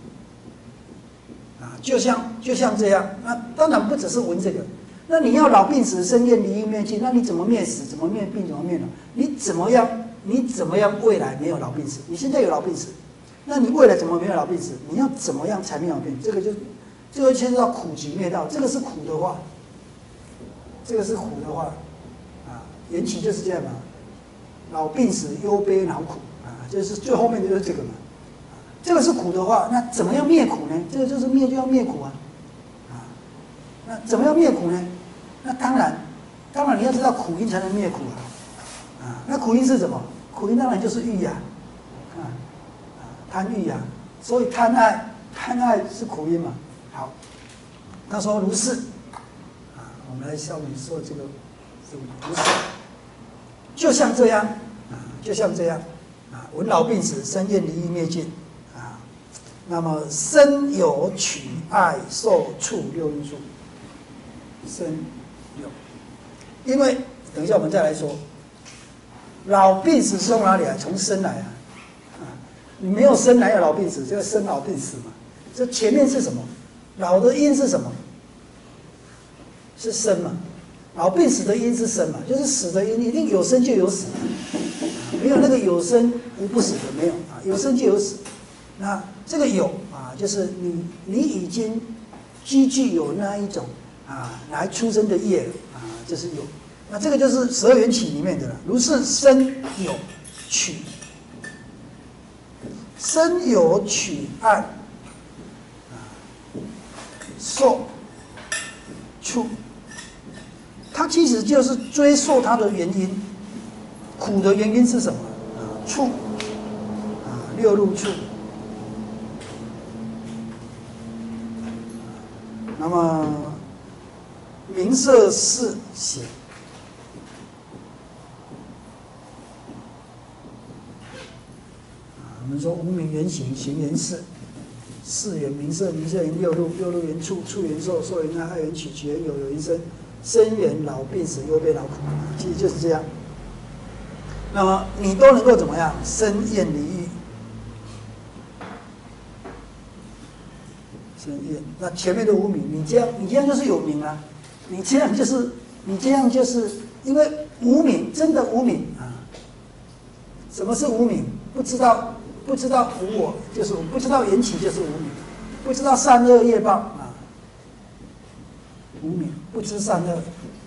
啊，就像就像这样。那当然不只是闻这个，那你要老病死、生厌离欲灭尽，那你怎么灭死？怎么灭病？怎么灭老？你怎么样？你怎么样未来没有老病死？你现在有老病死。那你未来怎么没有老病死？你要怎么样才没有病？这个就，这个牵涉到苦集灭道。这个是苦的话，这个是苦的话，啊，缘起就是这样嘛。老病死、忧悲恼苦啊，就是最后面的就是这个嘛。这个是苦的话，那怎么样灭苦呢？这个就是灭就要灭苦啊，啊，那怎么样灭苦呢？那当然， 当然你要知道苦因才能灭苦啊。啊，那苦因是什么？苦因当然就是欲呀，啊，啊，贪欲呀，所以贪爱，贪爱是苦因嘛。好，他说如是，啊，我们来消灭说这个，这个如是，就像这样，啊，就像这样，啊，闻老病死，生厌离欲灭尽，啊，那么生有取爱受处六因素，生有，因为等一下我们再来说。老病死是从哪里来？从生来啊！啊，你没有生哪有老病死？就生老病死嘛。这前面是什么？老的因是什么？是生嘛。老病死的因是生嘛，就是死的因，一定有生就有死，没有那个有生无不死的没有啊，有生就有死。那这个有啊，就是你你已经积聚有那一种啊来出生的业啊，这是有。那这个就是十二缘起里面的了。如是生有取，生有取爱，受处，它其实就是追溯它的原因。苦的原因是什么？啊，处，啊，六入处。那么名色是显。我们说无名缘行，行缘事，事缘名色，名色缘六入，六入缘处，处缘受，受缘爱，爱缘取，取缘有，有缘生，生缘老病死忧悲劳苦，其实就是这样。那么你都能够怎么样？生厌离欲，生厌。那前面的无名，你这样，你这样就是有名啊，你这样就是，你这样就是因为无名，真的无名啊。什么是无名？不知道。不知道无我就是我，不知道缘起就是无明，不知道善恶业报啊，无明，不知善恶，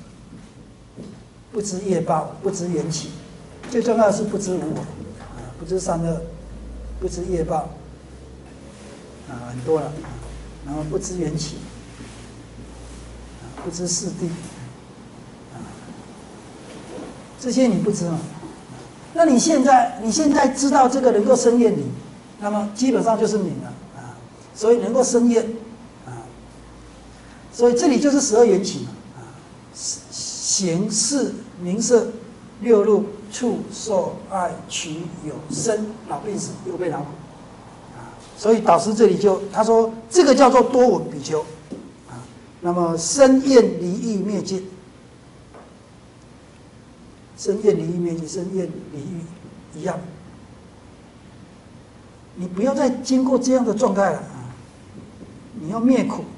不知业报，不知缘起，最重要的是不知无我啊，不知善恶，不知业报啊，很多了啊，然后不知缘起啊，不知四谛啊，这些你不知吗？那你现在你现在知道这个能够生厌离，那么基本上就是明了啊，所以能够生厌啊，所以这里就是十二缘起嘛啊，行识名色六入处受爱取有生老病死忧悲劳苦啊，所以导师这里就他说这个叫做多闻比丘啊，那么生厌离欲灭尽。生厌离欲灭尽，生厌离欲一样，你不要再经过这样的状态了啊！你要灭苦，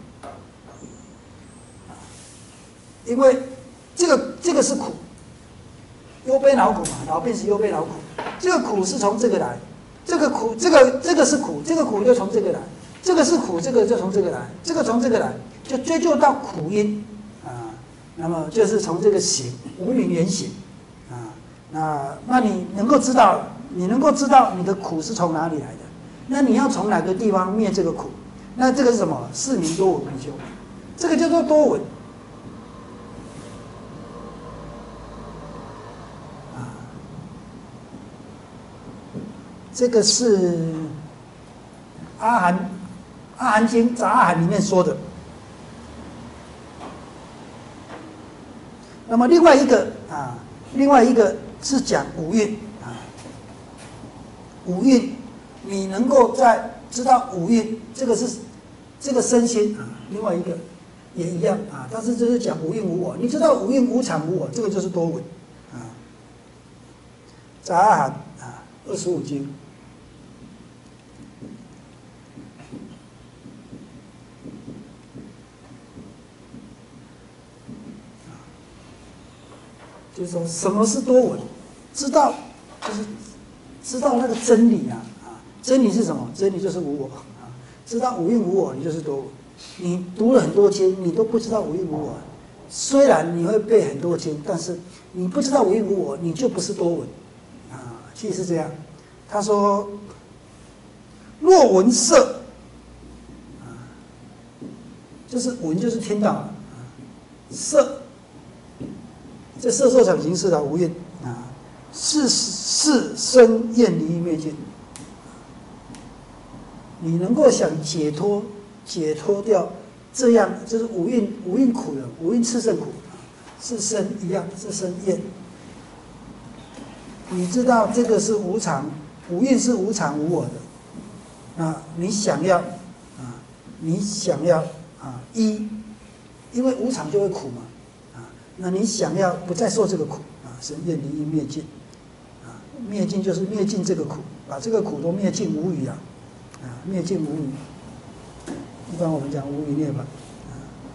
因为这个这个是苦，忧悲劳苦嘛，老病死忧悲劳苦，这个苦是从这个来，这个苦这个这个是苦，这个苦就从这个来，这个是苦，这个就从这个来，这个从这个来，就追究到苦因啊，那么就是从这个行无明缘行。那那你能够知道，你能够知道你的苦是从哪里来的？那你要从哪个地方灭这个苦？那这个是什么？是名多闻比丘，这个叫做多闻。啊，这个是阿含阿含经杂阿含里面说的。那么另外一个啊，另外一个。是讲五蕴啊，五蕴，你能够在知道五蕴，这个是这个身心啊，另外一个也一样啊，但是就是讲无蕴无我，你知道无蕴无常无我，这个就是多闻啊。杂阿含啊，二十五经。就是说什么是多闻？知道就是知道那个真理啊啊！真理是什么？真理就是无我啊！知道无蕴无我，你就是多闻。你读了很多经，你都不知道无蕴无我。虽然你会背很多经，但是你不知道无蕴无我，你就不是多闻啊！其实是这样。他说：“若闻色啊，就是闻就是听到啊，色。” 这色受想行识的无蕴啊，是是生厌离灭尽。你能够想解脱，解脱掉这样就是五蕴五蕴苦的五蕴炽盛苦，是生一样是生厌。你知道这个是无常，五蕴是无常无我的，啊，你想要啊，你想要啊一，因为无常就会苦嘛，啊，那你想要不再受这个苦啊，是厌离灭尽，啊，灭尽就是灭尽这个苦，把这个苦都灭尽无余啊。啊，灭尽无余，一般我们讲无余涅槃。啊，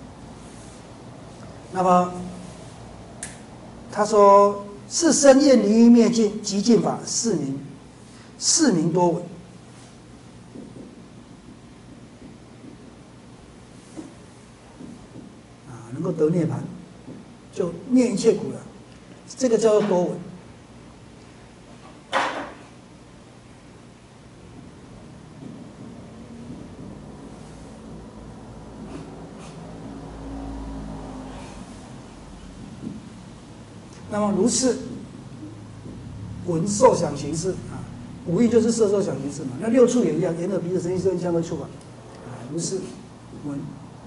那么他说是生厌离灭尽极尽法，是名是名多闻。啊，能够得涅槃，就灭一切苦了，这个叫做多闻。那么如是闻受想行识啊，五蕴就是色受想行识嘛。那六处也一样，眼耳鼻舌身意识香味触法啊，如是闻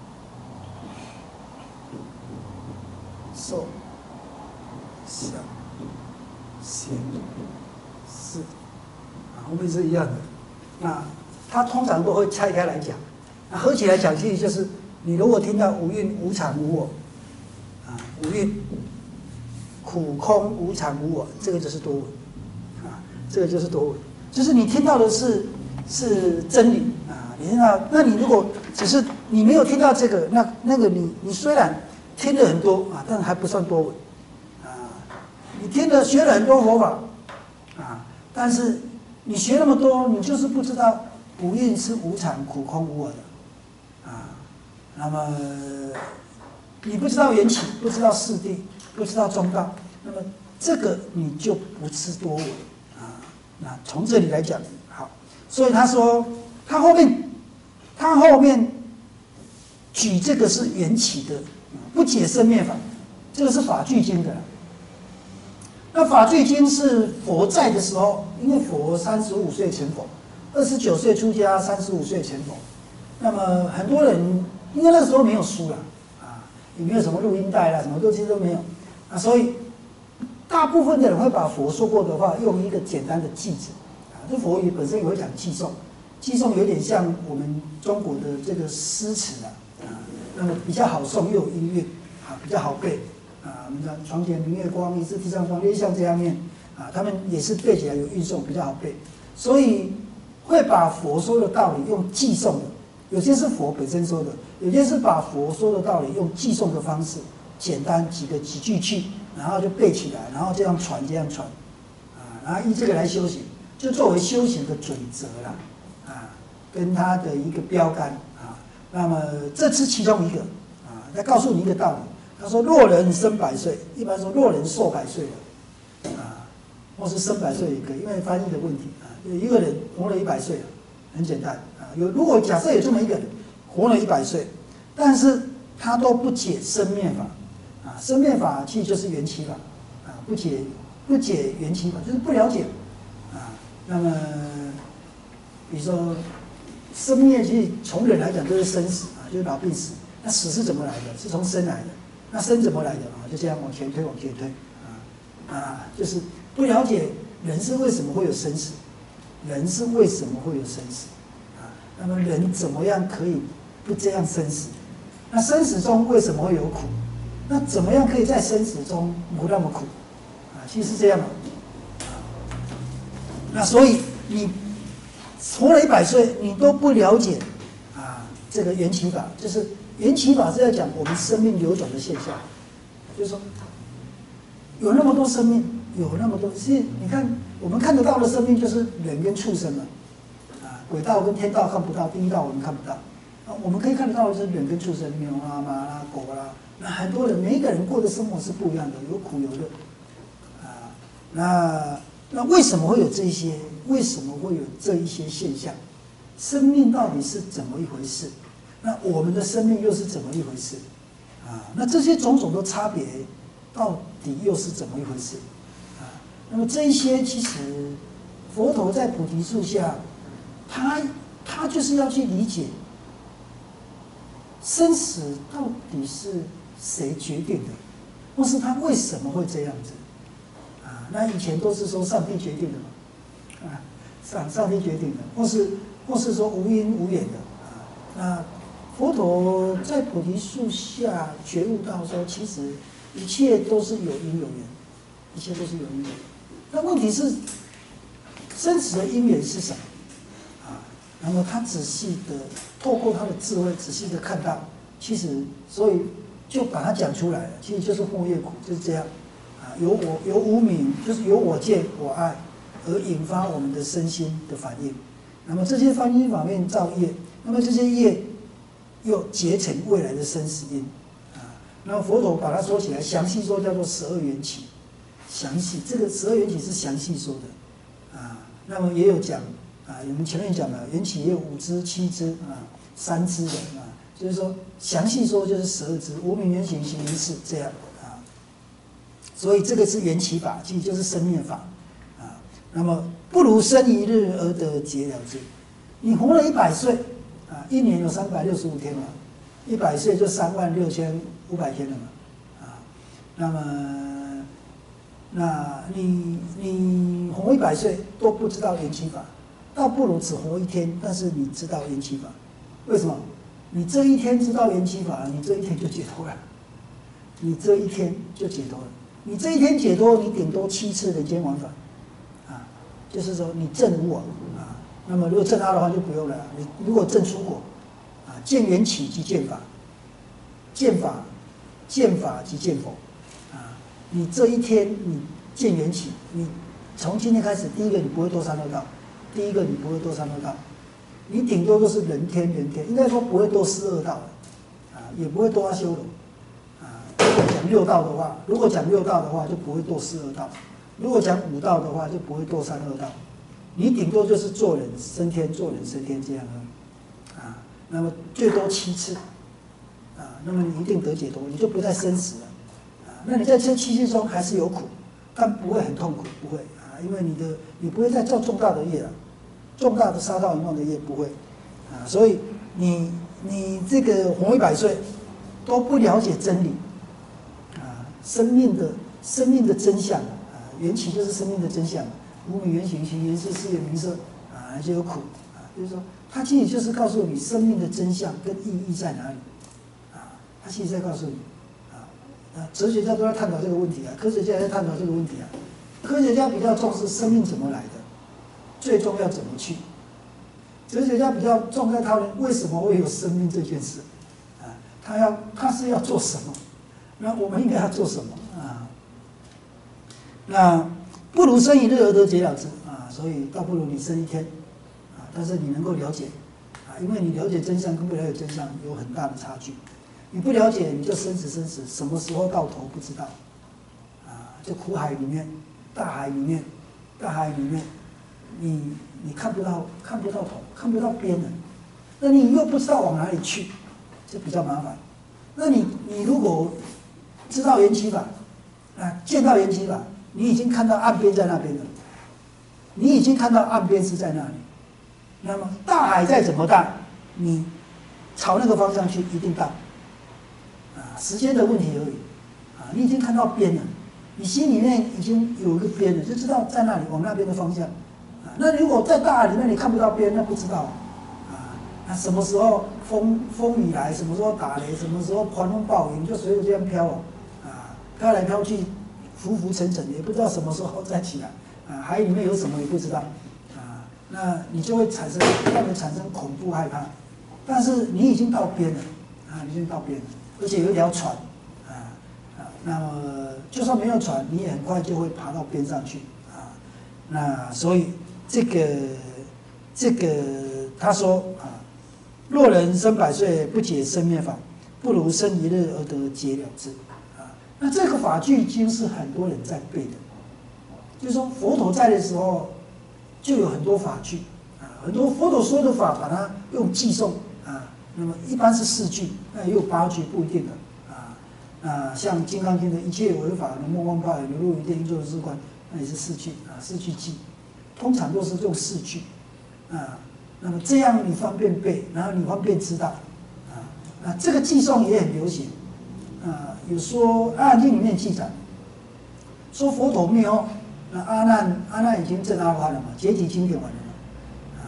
受想行识啊，后面是一样的。那它通常都会拆开来讲，那合起来讲，其实就是你如果听到五蕴无常无我啊，五蕴苦空无常无我，这个就是多闻，啊，这个就是多闻，就是你听到的是是真理啊，你听到，那你如果只是你没有听到这个，那那个你你虽然听了很多啊，但还不算多闻，啊，你听了学了很多佛法，啊，但是你学那么多，你就是不知道五蕴是无常苦空无我的，啊，那么你不知道缘起，不知道四谛。不知道中道，那么这个你就不是多闻啊。那从这里来讲，好，所以他说他后面他后面举这个是缘起的，不解生灭法，这个是法句经的。那法句经是佛在的时候，因为佛三十五岁成佛，二十九岁出家，三十五岁成佛。那么很多人因为那个时候没有书了啊，也没有什么录音带啦，什么东西都没有。啊，所以大部分的人会把佛说过的话用一个简单的记子，啊，这佛语本身也会讲记诵，记诵有点像我们中国的这个诗词啊，啊，那么比较好诵又有音乐，啊，比较好背，啊，我们讲床前明月光，疑是地上霜，类似像这样念，啊，他们也是背起来有运诵，比较好背，所以会把佛说的道理用记诵的，有些是佛本身说的，有些是把佛说的道理用记诵的方式。简单几个几句去，然后就背起来，然后这样传，这样传，啊，然后依这个来修行，就作为修行的准则啦，啊，跟他的一个标杆啊。那么这是其中一个啊，他告诉你一个道理，他说若人生百岁，一般说若人寿百岁了，啊，或是生百岁也可以，因为翻译的问题啊，有一个人活了一百岁了，很简单啊。有如果假设有这么一个人活了一百岁，但是他都不解生灭法。啊，生灭法其实就是缘起法，啊，不解不解缘起法就是不了解，啊，那么比如说生灭，其实从人来讲就是生死啊，就是老病死。那死是怎么来的？是从生来的。那生怎么来的啊？就这样往前推，往前推，啊啊，就是不了解人是为什么会有生死，人是为什么会有生死，啊，那么人怎么样可以不这样生死？那生死中为什么会有苦？那怎么样可以在生死中不那么苦？啊，其实是这样的。那所以你活了一百岁，你都不了解啊这个缘起法，就是缘起法是在讲我们生命流转的现象，就是说有那么多生命，有那么多，其实你看我们看得到的生命就是人跟畜生嘛，啊，鬼道跟天道看不到，地狱道我们看不到。我们可以看得到的是人跟畜生，牛啊、马啦、狗啦，那很多人每一个人过的生活是不一样的，有苦有乐，啊，那那为什么会有这一些？为什么会有这一些现象？生命到底是怎么一回事？那我们的生命又是怎么一回事？啊，那这些种种的差别， 到底又是怎么一回事啊？那么这一些其实佛陀在菩提树下，他他就是要去理解生死到底是谁决定的，或是他为什么会这样子啊？那以前都是说上帝决定的嘛，啊，上上帝决定的，或是或是说无因无缘的啊。那佛陀在菩提树下觉悟到说，其实一切都是有因有缘，一切都是有因有缘。那问题是，生死的因缘是什么？啊，那么他仔细的透过他的智慧，仔细的看到，其实所以就把它讲出来了。其实就是惑业苦，就是这样。啊，由我由无明，就是由我见我爱而引发我们的身心的反应。那么这些翻因法面造业，那么这些业又结成未来的生死因。啊，那么佛陀把它说起来，详细说叫做十二缘起。详细，这个十二缘起是详细说的，啊，那么也有讲，啊，我们前面讲了，缘起也有五支、七支啊、三支的啊，所以说详细说就是十二支，无明缘起行缘事这样啊，所以这个是缘起法，其实就是生灭法啊。那么不如生一日而得解了之，你活了一百岁啊，一年有三百六十五天嘛，一百岁就三万六千五百天了嘛，啊，那么。那你你活一百岁都不知道缘起法，倒不如只活一天，但是你知道缘起法。为什么？你这一天知道缘起法，你这一天就解脱了。你这一天就解脱了。你这一天解脱，你顶多七次人间往返，啊，就是说你证无我啊。那么如果证阿的话就不用了。你如果证出果，啊，见缘起即见法，见法见法即见佛。你这一天你见缘起，你从今天开始，第一个你不会堕三恶道，第一个你不会堕三恶道，你顶多都是人天人天，应该说不会堕四恶道的，啊，也不会堕阿修罗，啊，如果讲六道的话，如果讲六道的话就不会堕四恶道，如果讲五道的话就不会堕三恶道，你顶多就是做人升天，做人升天这样而已，啊，那么最多七次，啊，那么你一定得解脱，你就不再生死了。那你在这七次中还是有苦，但不会很痛苦，不会啊，因为你的你不会再造重大的业了，重大的杀盗淫妄的业不会啊，所以你你这个活一百岁都不了解真理啊，生命的生命的真相啊，缘起就是生命的真相，无明缘起行缘事事业名色啊，就有苦啊，就是说它其实就是告诉你生命的真相跟意义在哪里啊，它其实在告诉你。哲学家都在探讨这个问题啊，科学家也在探讨这个问题啊。科学家比较重视生命怎么来的，最终要怎么去。哲学家比较重在讨论为什么会有生命这件事，啊，他要他是要做什么，那我们应该要做什么啊？那不如生一日而得解了之啊，所以倒不如你生一天啊，但是你能够了解啊，因为你了解真相跟不了解真相有很大的差距。你不了解，你就生死生死，什么时候到头不知道，啊，就苦海里面，大海里面，大海里面，你你看不到看不到头，看不到边的，那你又不知道往哪里去，就比较麻烦。那你你如果知道缘起法，啊，见到缘起法，你已经看到岸边在那边了，你已经看到岸边是在那里，那么大海再怎么大，你朝那个方向去一定到。时间的问题而已，啊，你已经看到边了，你心里面已经有一个边了，就知道在那里往那边的方向，啊，那如果在大海里面你看不到边，那不知道，啊，那什么时候风风雨来，什么时候打雷，什么时候狂风暴雨，你就随着这样飘啊，啊，飘来飘去，浮浮沉沉，也不知道什么时候再起来，啊，海里面有什么也不知道，啊，那你就会产生让人产生恐怖害怕，但是你已经到边了，啊，你已经到边了。而且有一条船，啊啊，那么就算没有船，你也很快就会爬到边上去，啊，那所以这个这个他说啊，若人生百岁不解生灭法，不如生一日而得解了之，啊，那这个法句经是很多人在背的，就是说佛陀在的时候就有很多法句，啊，很多佛陀说的法把它用寄诵。那么一般是四句，那也有八句，不一定的啊。 啊，像《金刚经》的一切违法的莫忘法，流入于电，应作之观，那也是四句啊，四句记，通常都是用四句啊。那么这样你方便背，然后你方便知道啊。那这个寄诵也很流行啊，有说《阿难经》里面记载，说佛陀灭后，那阿难阿难已经证阿罗汉了嘛，解体经典完了嘛啊。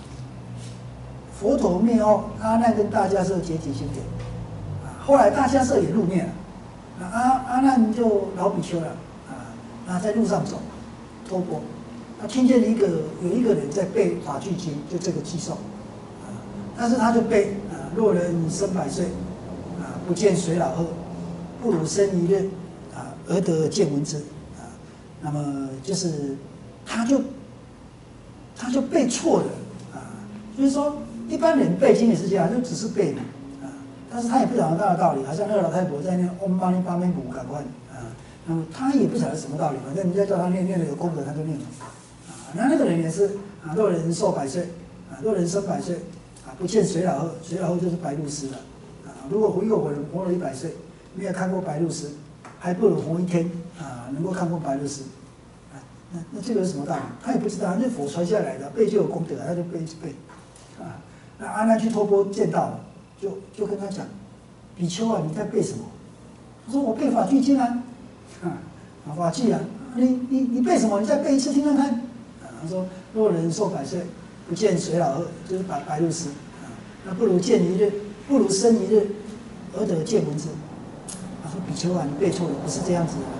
佛陀灭后，阿难跟大迦叶解体经典啊，后来大迦叶也入灭了，那阿阿难就老比丘了啊，那在路上走，托钵。他听见一个有一个人在背法句经，就这个寄诵，啊，但是他就背啊，若人生百岁，啊，不见水老鹤，不如生一日，啊，而得见闻之，啊，那么就是他就他就背错了，啊，就是说一般人背经也是这样，就只是背嘛，啊，但是他也不晓得他的道理，好像那个老太婆在念嗡嘛呢叭咪吽赶快，啊，那么他也不晓得什么道理，反正人家叫他念，念了有功德他就念了。那那个人也是啊，若人寿百岁，啊，若人生百岁，啊，不见水老鹤，水老鹤就是白鹭鸶了，啊，如果一个人活了一百岁，没有看过白鹭鸶，还不如活一天啊，能够看过白鹭鸶，啊，那那这个是什么道理？他也不知道，那佛传下来的，背就有功德，他就背背，啊，那阿难去托钵见到了，就就跟他讲，比丘啊，你在背什么？他说我背法句经啊，啊，法句啊，你你你背什么？你再背一次听看看。他说：“若人寿百岁，不见水老鹤，就是白白鹭鸶啊，那不如见一日，不如生一日，而得见闻之。”他说：“比丘啊，你背错了，不是这样子的。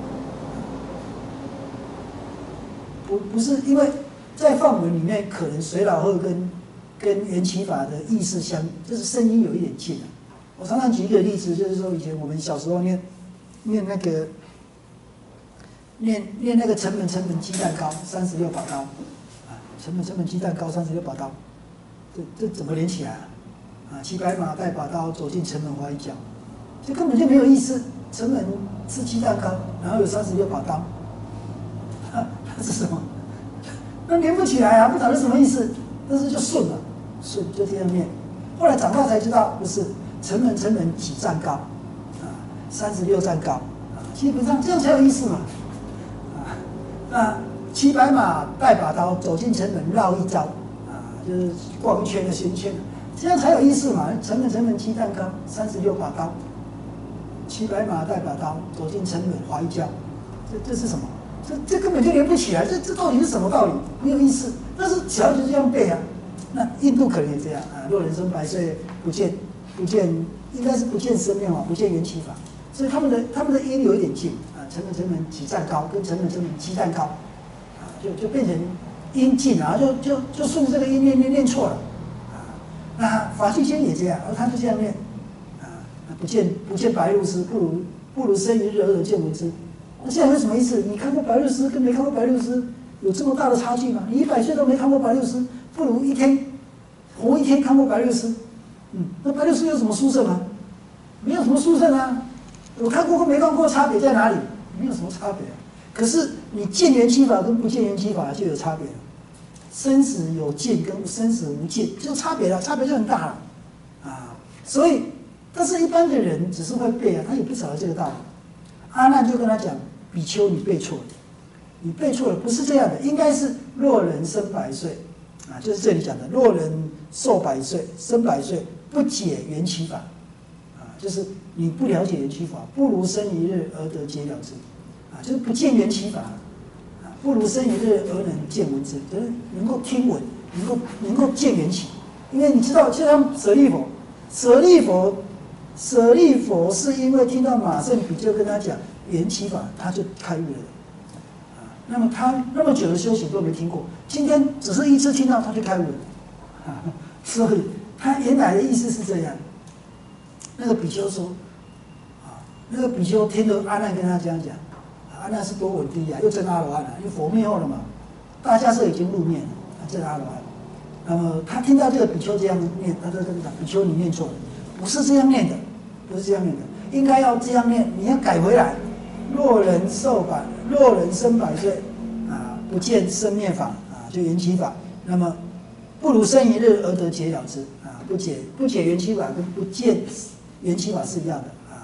不不是因为在梵文里面，可能水老鹤跟跟缘起法的意思相，就是声音有一点近啊。我常常举一个例子，就是说以前我们小时候念念那个。”念念那个城门城门鸡蛋糕三十六把刀，啊，城门城门鸡蛋糕三十六把刀，这这怎么连起来啊？啊，骑白马带把刀走进城门划一脚，这根本就没有意思。城门吃鸡蛋糕，然后有三十六把刀，啊，这是什么？那连不起来啊，不晓得什么意思，但是就顺了，顺就这样念。后来长大才知道，不是城门城门几丈高，啊，三十六丈高，啊，基本上这样才有意思嘛。那骑白马带把刀走进城门绕一遭，啊，就是逛一圈的圈圈，这样才有意思嘛。城门城门鸡蛋糕，三十六把刀，骑白马带把刀走进城门划一跤，这这是什么？这这根本就连不起来，这这到底是什么道理？没有意思。但是小孩就这样背啊。那印度可能也这样啊，若人生百岁，不见不见，应该是不见生灭法，不见缘起法，所以他们的他们的音有一点近。城门城门几丈高，跟城门城门鸡蛋糕，啊，就就变成音近啊，就就就顺着这个音念念念错了，啊，那法句经也这样，而他就这样念，啊，不见不见白鹭鸶，不如不如生一日而得见闻之。那这样有什么意思？你看过白鹭鸶跟没看过白鹭鸶有这么大的差距吗？你一百岁都没看过白鹭鸶，不如一天活一天看过白鹭鸶，嗯，那白鹭鸶有什么殊胜吗？没有什么殊胜啊，我看过跟没看过差别在哪里？没有什么差别，可是你见缘起法跟不见缘起法就有差别了。生死有尽跟生死无尽就差别了，差别就很大了，啊！所以，但是一般的人只是会背啊，他也不晓得这个道理。阿难就跟他讲：“比丘，你背错了，你背错了，不是这样的，应该是若人生百岁，啊，就是这里讲的若人寿百岁，生百岁，不解缘起法，啊，就是你不了解缘起法，不如生一日而得解了之。”啊，就是不见缘起法，啊，不如生一日而能见闻之，就是能够听闻，能够能够见缘起。因为你知道，就像舍利佛，舍利佛，舍利佛是因为听到马胜比丘跟他讲缘起法，他就开悟了。啊，那么他那么久的修行都没听过，今天只是一次听到他就开悟了。啊，所以他原来的意思是这样。那个比丘说，啊，那个比丘听了阿难跟他这样讲。阿难是多稳定啊，又证阿罗汉了，因为佛灭后了嘛，大迦叶已经入灭了，证阿罗汉。那么他听到这个比丘这样念，他就跟他讲：“比丘，你念错了，不是这样念的，不是这样念的，应该要这样念，你要改回来。若人寿百，若人生百岁，啊，不见生灭法，啊，就缘起法，那么不如生一日而得解了之，啊，不解不解缘起法跟不见缘起法是一样的，啊，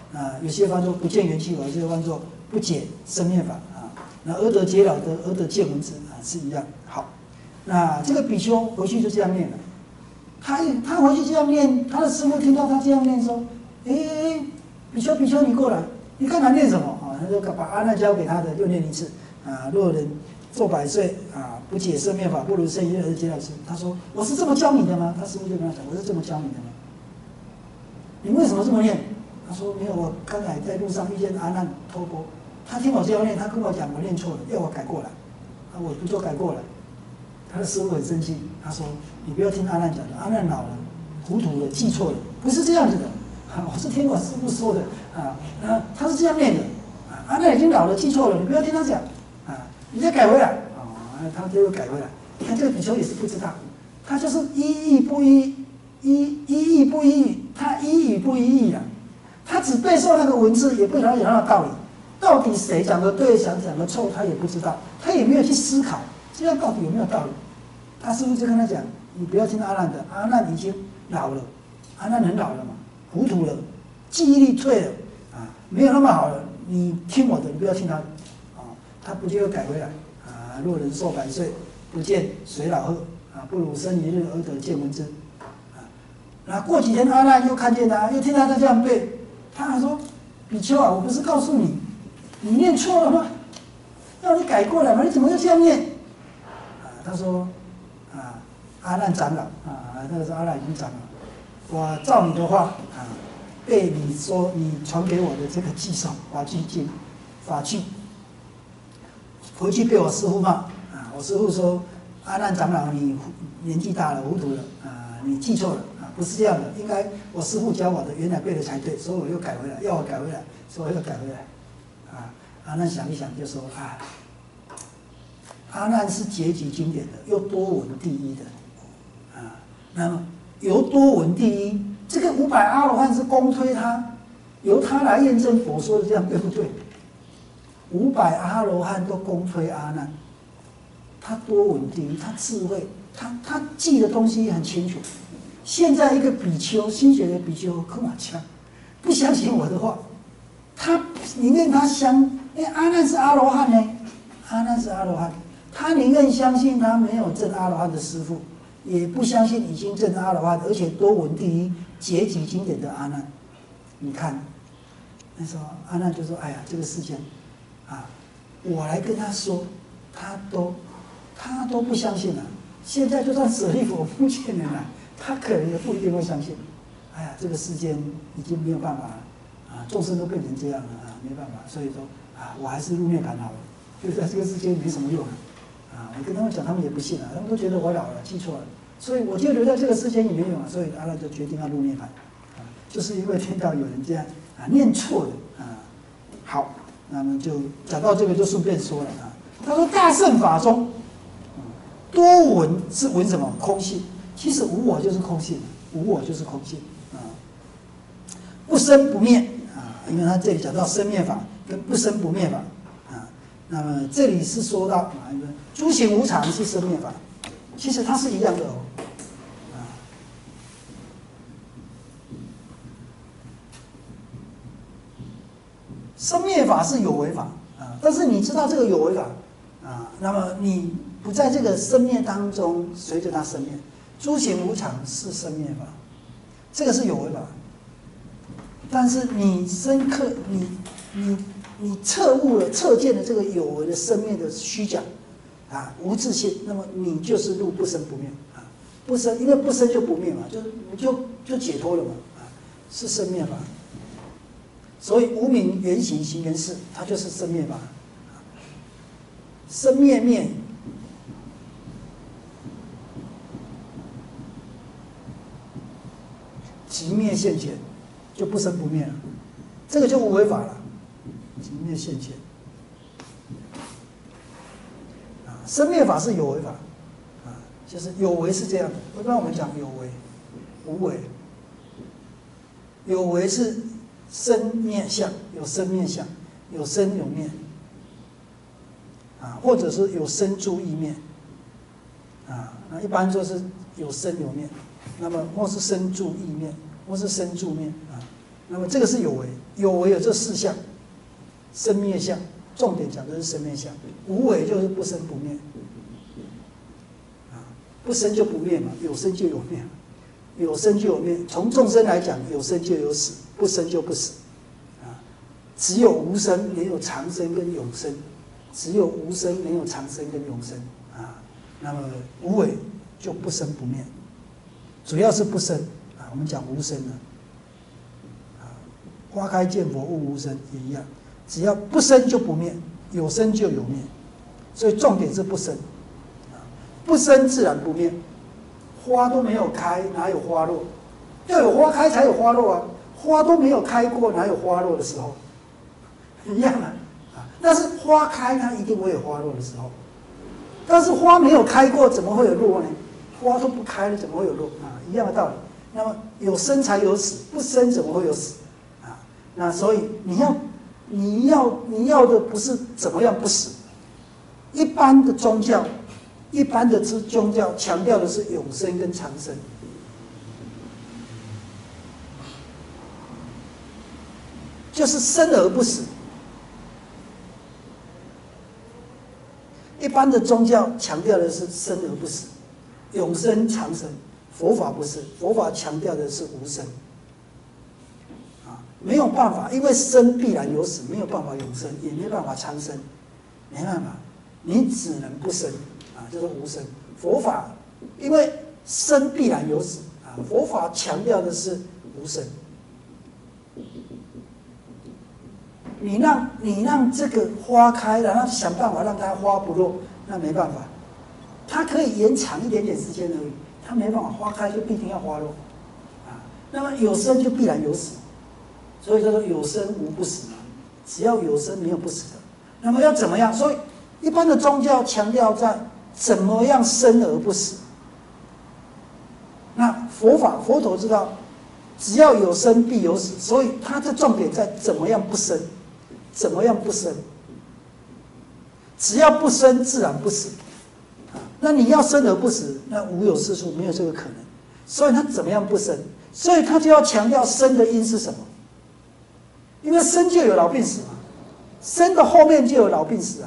啊，有些翻作不见缘起法，有些翻作不解生灭法啊。那而得解了得，而得见闻之啊，是一样。好，那这个比丘回去就这样念了。他他回去这样念，他的师父听到他这样念说：“哎哎哎，比丘比丘，你过来，你看他念什么啊？”他就把阿难教给他的又念一次啊。若人寿百岁啊，不解生灭法，不如生一日而解了之。他说：“我是这么教你的吗？”他师父就跟他讲：“我是这么教你的吗？你为什么这么念？”他说：“没有，我刚才在路上遇见阿难托钵，他听我这样念，他跟我讲我念错了，要我改过来，啊，我不就改过来。”他的师父很生气，他说：“你不要听阿难讲的，阿难老了，糊涂了，记错了，不是这样子的。啊，我是听我师父说的啊，啊，他是这样念的。啊，阿难已经老了，记错了，你不要听他讲。啊，你再改回来。哦，他就又改回来。你看这个比丘也是不知道，他就是一意不一，一一意不一，他一语不一意啊。他只背诵那个文字，也不了解那个道理。到底谁讲的对，谁讲的错，他也不知道，他也没有去思考。”这样到底有没有道理？他师父就跟他讲：“你不要听阿难的，阿难已经老了，阿难很老了嘛，糊涂了，记忆力退了，啊，没有那么好了。你听我的，你不要听他的，啊，他不就又改回来啊？若人寿百岁，不见水老鹤，啊，不如生一日而得见闻之，啊，那过几天阿难又看见他，又听他这样背，他还说：比丘啊，我不是告诉你，你念错了吗？要你改过来嘛，你怎么又这样念？”他说：“啊，阿难长老啊，那个时候阿难已经长老，我照你的话啊，背你说你传给我的这个偈颂法句经法句，回去被我师父骂啊。我师父说，阿难长老你年纪大了，糊涂了啊，你记错了啊，不是这样的，应该我师父教我的，原来背的才对，所以我又改回来，要我改回来，所以我又改回来啊。阿难想一想就说啊。”阿难是结集经典的，又多闻第一的，啊，那么由多闻第一，这个五百阿罗汉是公推他，由他来验证佛说的这样对不对？五百阿罗汉都公推阿难，他多闻第一，他智慧，他他记的东西很清楚。现在一个比丘，新学的比丘跟我讲，不相信我的话，他宁愿他相，哎，阿难是阿罗汉呢，阿难是阿罗汉。他宁愿相信他没有证阿罗汉的师父，也不相信已经证阿罗汉，而且多闻第一、结集经典的阿难。你看，那时候阿难就说：“哎呀，这个事情啊，我来跟他说，他都他都不相信了。现在就算舍利弗目前人来，他可能也不一定会相信。哎呀，这个世间已经没有办法了啊，众生都变成这样了啊，没办法。所以说啊，我还是入涅槃好了，就在这个世间没什么用了。”啊，我跟他们讲，他们也不信啊，他们都觉得我老了，记错了，所以我就留在这个世间也没用啊，所以阿难就决定要入涅槃，啊，就是因为听到有人这样啊念错了啊。好，那么就讲到这个就顺便说了啊，他说大乘法中，多闻是闻什么？空性，其实无我就是空性，无我就是空性啊，不生不灭啊，因为他这里讲到生灭法跟不生不灭法。那么这里是说到啊，诸行无常是生灭法，其实它是一样的哦。啊，生灭法是有为法啊，但是你知道这个有为法啊，那么你不在这个生灭当中随着它生灭。诸行无常是生灭法，这个是有为法，但是你深刻你你。你彻悟了、彻见了这个有为的生灭的虚假，啊，无自性，那么你就是入不生不灭啊，不生，因为不生就不灭嘛，就你就就解脱了嘛，啊，是生灭法。所以无明缘行行缘事，它就是生灭法，生灭灭，即灭现前，就不生不灭了，这个就无为法了。即灭现前，啊，生灭法是有为法，啊，就是有为是这样的。一般我们讲有为、无为，有为是生灭相，有生灭相，有生有灭，啊，或者是有生住异灭，啊，那一般就是有生有灭，那么或是生住异灭，或是生住灭，啊， 那么这个是有为，有为有这四项，生灭相，重点讲的是生灭相。无为就是不生不灭，啊，不生就不灭嘛，有生就有灭，有生就有灭。从众生来讲，有生就有死，不生就不死，啊，只有无生，没有长生跟永生，只有无生，没有长生跟永生，啊，那么无为就不生不灭，主要是不生啊，我们讲无生了。花开见佛，悟无生也一样，只要不生就不灭，有生就有灭，所以重点是不生，不生自然不灭。花都没有开，哪有花落？要有花开才有花落啊！花都没有开过，哪有花落的时候？一样啊，但是花开它一定会有花落的时候，但是花没有开过，怎么会有落呢？花都不开了，怎么会有落啊？一样的道理。那么有生才有死，不生怎么会有死？那所以你要你要你要的不是怎么样不死，一般的宗教，一般的宗教强调的是永生跟长生，就是生而不死。一般的宗教强调的是生而不死，永生长生。佛法不是，佛法强调的是无生。没有办法，因为生必然有死，没有办法永生，也没办法长生，没办法，你只能不生啊，就是无生。佛法因为生必然有死啊，佛法强调的是无生。你让你让这个花开，然后想办法让它花不落，那没办法，它可以延长一点点时间而已，它没办法，花开就必定要花落啊。那么有生就必然有死。所以叫做有生无不死，只要有生没有不死的。那么要怎么样？所以一般的宗教强调在怎么样生而不死。那佛法佛陀知道，只要有生必有死，所以它的重点在怎么样不生，怎么样不生。只要不生，自然不死。那你要生而不死，那无有是处，没有这个可能。所以他怎么样不生？所以他就要强调生的因是什么？因为生就有老病死嘛，生的后面就有老病死啊，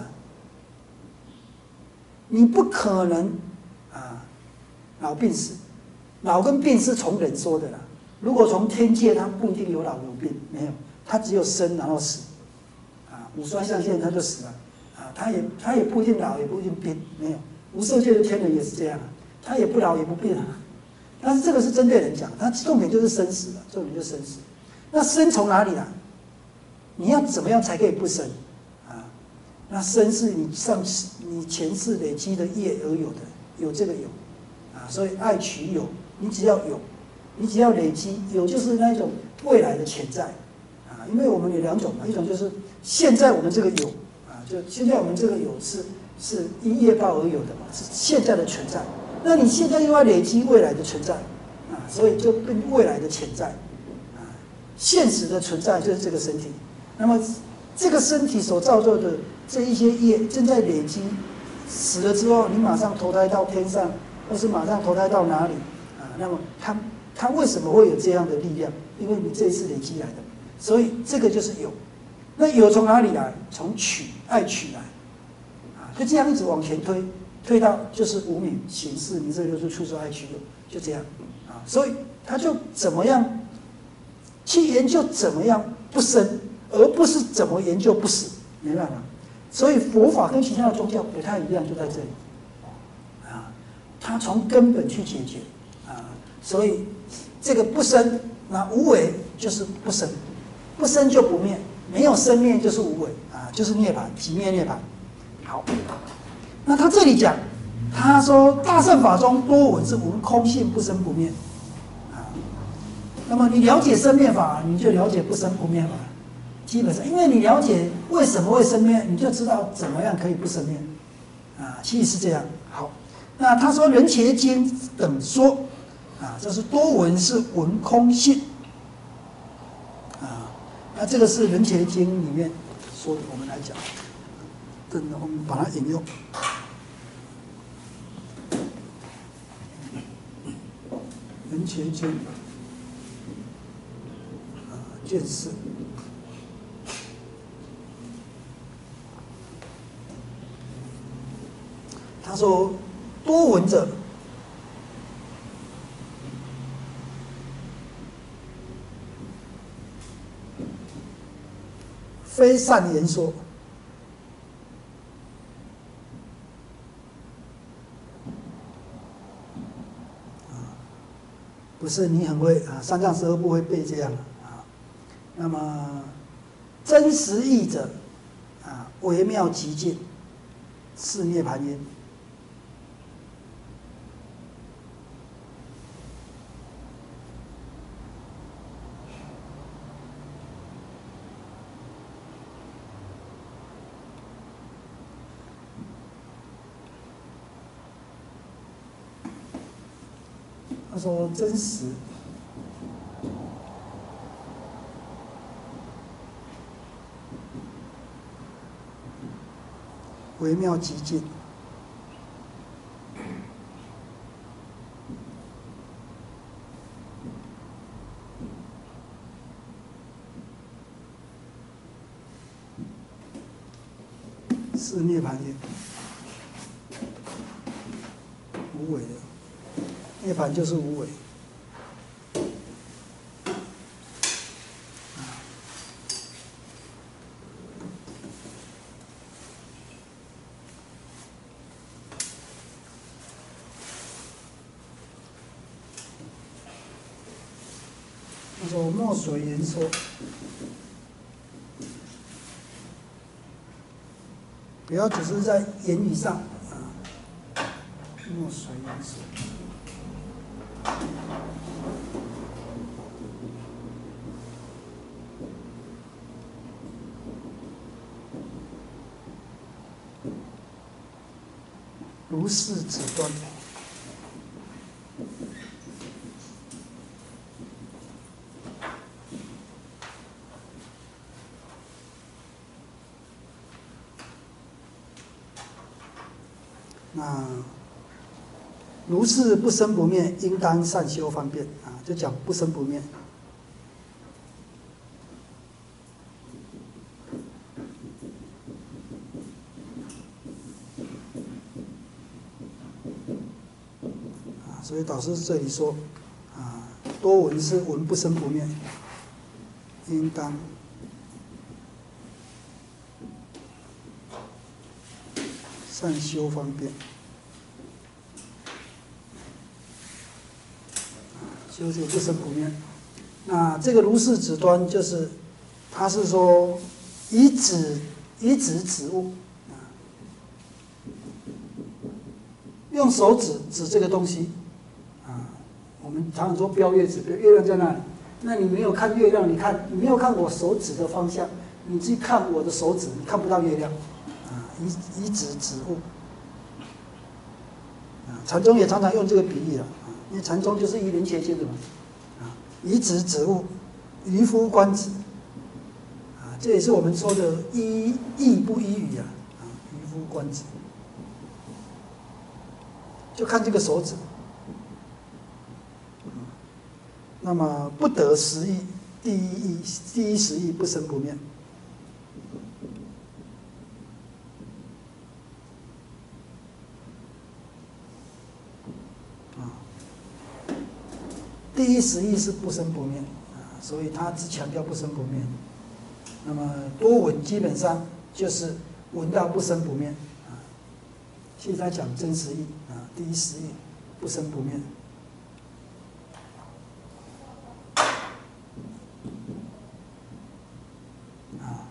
你不可能啊老病死，老跟病是从人说的啦。如果从天界，它不一定有老有病，没有，它只有生然后死，啊，五衰相现它就死了，啊，它也它也不一定老，也不一定病，没有。无色界的天人也是这样啊，他也不老也不病啊。但是这个是针对人讲，它重点就是生死了，重点就是生死。那生从哪里来？你要怎么样才可以不生啊？那生是你上世、你前世累积的业而有的，有这个有啊，所以爱取有，你只要有，你只要累积有，就是那一种未来的潜在啊。因为我们有两种嘛，一种就是现在我们这个有啊，就现在我们这个有是是因业报而有的嘛，是现在的存在。那你现在又要累积未来的存在啊，所以就变未来的潜在啊，现实的存在就是这个身体。那么这个身体所造就的这一些业正在累积，死了之后，你马上投胎到天上，或是马上投胎到哪里啊？那么它它为什么会有这样的力量？因为你这一次累积来的，所以这个就是有。那有从哪里来？从取，爱取来啊，就这样一直往前推，推到就是无明行识名色六处触受爱取有，就这样啊。所以他就怎么样去研究怎么样不生。而不是怎么研究不死，没办法。所以佛法跟其他的宗教不太一样，就在这里，啊，它从根本去解决，啊，所以这个不生，那无为就是不生，不生就不灭，没有生灭就是无为，啊，就是涅槃，即灭涅槃。好，那他这里讲，他说大乘法中多闻是无空性不生不灭，啊，那么你了解生灭法，你就了解不生不灭法。基本上，因为你了解为什么会生灭，你就知道怎么样可以不生灭，啊，其实是这样。好，那他说《人伽经》等说，啊，这是多闻是闻空性，啊，那这个是《人伽经》里面说的，我们来讲，等等，我们把它引用，《人伽经》。 卷四。他说：多闻者，非善言说。不是你很会啊，三藏十二部会背这样啊。那么真实义者啊，微妙极尽，是涅盘因。他说真实。微妙极尽，是涅盘因，无为的。涅盘就是无为。他说墨水言说，不要只是在言语上啊，墨水言说。如是指端。那如是不生不灭，应当善修方便啊，就讲不生不灭。啊，所以导师这里说啊，多闻是闻不生不灭，应当善修方便。修这个不生不灭。那这个如是指端，就是他是说以指以指指物，用手指指这个东西啊。我们常常说标月指，月亮在那里，那你没有看月亮，你看你没有看我手指的方向，你去看我的手指，你看不到月亮啊。以以指指物啊，禅宗也常常用这个比喻了。因为禅宗就是依人切经的嘛，啊，以指指物，渔夫观止，啊，这也是我们说的依义不依语啊，啊，渔夫观止，就看这个手指，那么不得实义，第一义，第一实义不生不灭。第一实义是不生不灭啊，所以他只强调不生不灭。那么多闻基本上就是闻到不生不灭啊。现在讲真实义啊，第一实义不生不灭。啊，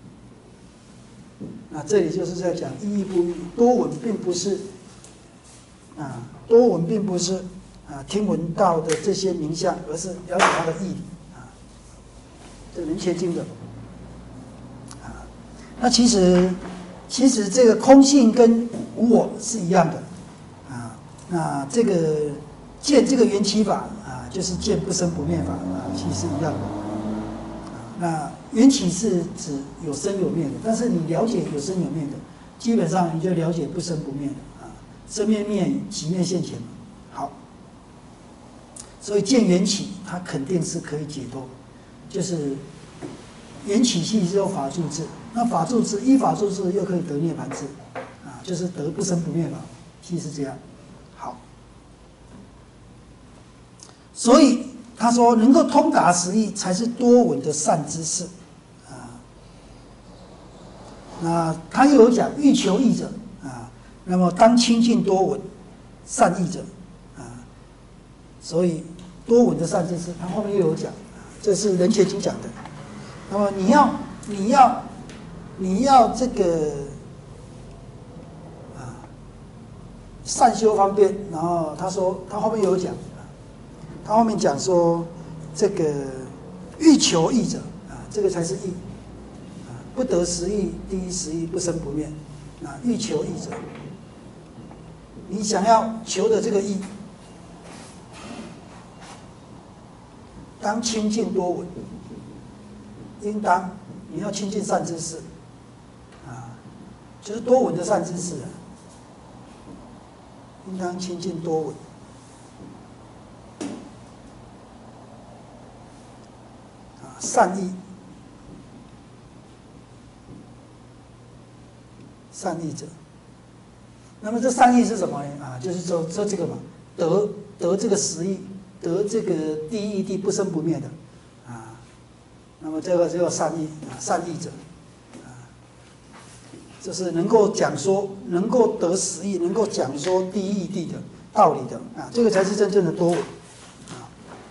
那这里就是在讲意义不义，多闻并不是啊，多闻并不是。啊，听闻到的这些名相，而是了解它的义理啊，这人切经的啊。那其实，其实这个空性跟无我是一样的啊。那这个见这个缘起法啊，就是见不生不灭法啊，其实是一样的。啊，那缘起是指有生有灭的，但是你了解有生有灭的，基本上你就了解不生不灭的啊，生灭灭即灭现前嘛。好。所以见缘起，它肯定是可以解脱， 就是缘起系是有法住智，那法住智依法住智又可以得涅槃智，啊，就是得不生不灭法，系是这样。好，所以他说能够通达实义才是多闻的善知识，啊，那他又有讲欲求义者啊，那么当亲近多闻善义者啊，所以多闻的善知识，他后面又有讲，这是人觉经讲的。那么你要你要你要这个啊善修方便，然后他说他后面有讲，他后面讲说这个欲求义者啊，这个才是义啊，不得实义，第一实义不生不灭啊，欲求义者，你想要求的这个义，当亲近多闻。应当你要亲近善知识，啊，就是多闻的善知识啊，应当亲近多闻，啊，善意，善意者。那么这善意是什么呢？啊，就是说说这个嘛，得得这个实义，得这个第一义谛不生不灭的。那么这个叫善意啊，善意者啊，就是能够讲说，能够得实义，能够讲说第一义谛的道理的啊，这个才是真正的多闻啊。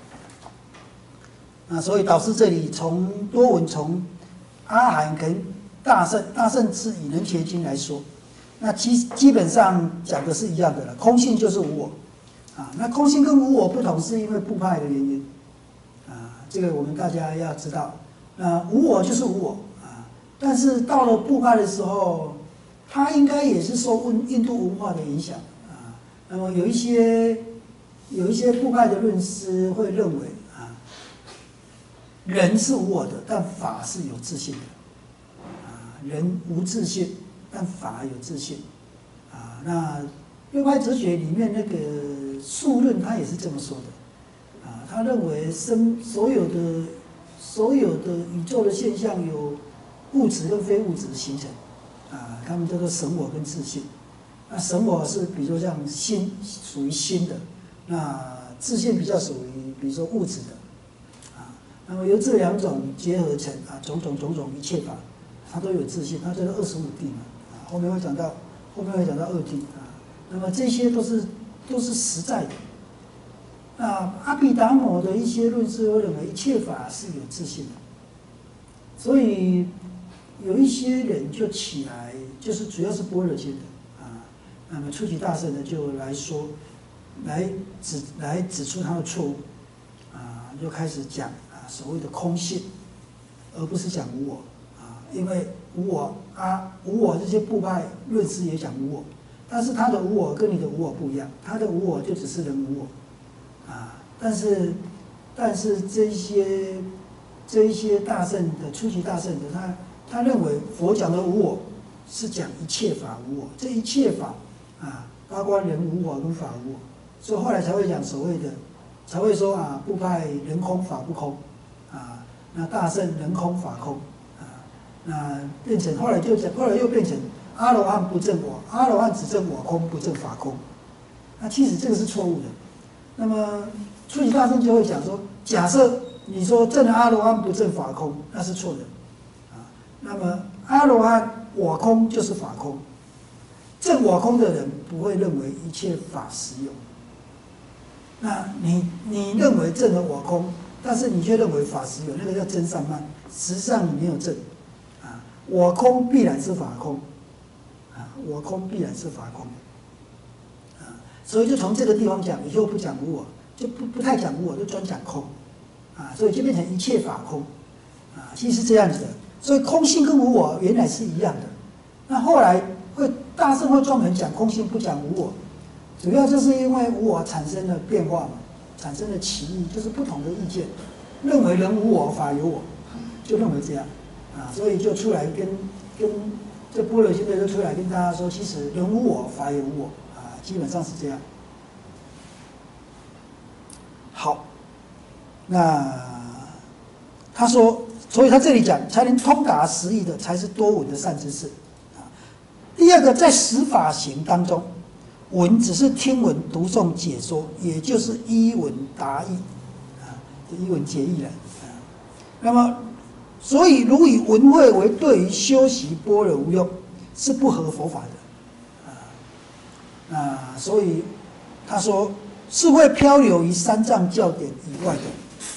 啊，所以导师这里从多闻从阿含跟大圣大圣智以人觉经来说，那基基本上讲的是一样的了，空性就是无我啊。那空性跟无我不同，是因为部派的原因。这个我们大家要知道，呃，无我就是无我啊。但是到了部派的时候，它应该也是受印印度文化的影响啊。那么有一些有一些部派的论师会认为啊，人是无我的，但法是有自性的啊。人无自性，但法有自性啊。那六派哲学里面那个数论，他也是这么说的。他认为生所有的所有的宇宙的现象有物质跟非物质的形成，啊，他们叫做神我跟自性。那神我是比如说像心属于心的，那自性比较属于比如说物质的，啊，那么由这两种结合成啊种种种种一切法，它都有自性，它叫做二十五谛嘛，啊，后面会讲到后面会讲到二谛啊，那么这些都是都是实在的。那阿毗达摩的一些论师会认为一切法是有自性的，所以有一些人就起来，就是主要是般若经的啊，那么初级大圣呢就来说，来指来指出他的错误啊，就开始讲啊所谓的空性，而不是讲无我啊，因为无我啊无我这些部派论师也讲无我，但是他的无我跟你的无我不一样，他的无我就只是人无我。啊，但是，但是这些这一些大圣的初级大圣的，他他认为佛讲的无我是讲一切法无我，这一切法啊，包括人无我跟法无我，所以后来才会讲所谓的，才会说啊，部派人空法不空，啊，那大圣人空法空，啊，那变成后来就讲，后来又变成阿罗汉不证我，阿罗汉只证我空，不证法空，那其实这个是错误的。那么初级大圣就会讲说，假设你说证阿罗汉不证法空，那是错的，啊，那么阿罗汉我空就是法空，证我空的人不会认为一切法实有。那你你认为证了我空，但是你却认为法实有，那个叫真善慢，实际上你没有证，啊，我空必然是法空，啊，我空必然是法空。所以就从这个地方讲，以后不讲无我，就不不太讲无我，就专讲空，啊，所以就变成一切法空，啊，其实是这样子的。所以空性跟无我原来是一样的，那后来会大圣会专门讲空性，不讲无我，主要就是因为无我产生了变化嘛，产生了歧义，就是不同的意见，认为人无我，法有我，就认为这样，啊，所以就出来跟跟这般若经的就出来跟大家说，其实人无我，法也无我。基本上是这样。好，那他说，所以他这里讲，才能通达实义的，才是多闻的善知识。啊，第二个，在十法行当中，闻只是听闻、读诵、解说，也就是依文答义，啊，依文解义了。啊，那么，所以如以闻慧为对于修习般若无用，是不合佛法的。啊，啊，所以他说是会漂流于三藏教典以外的。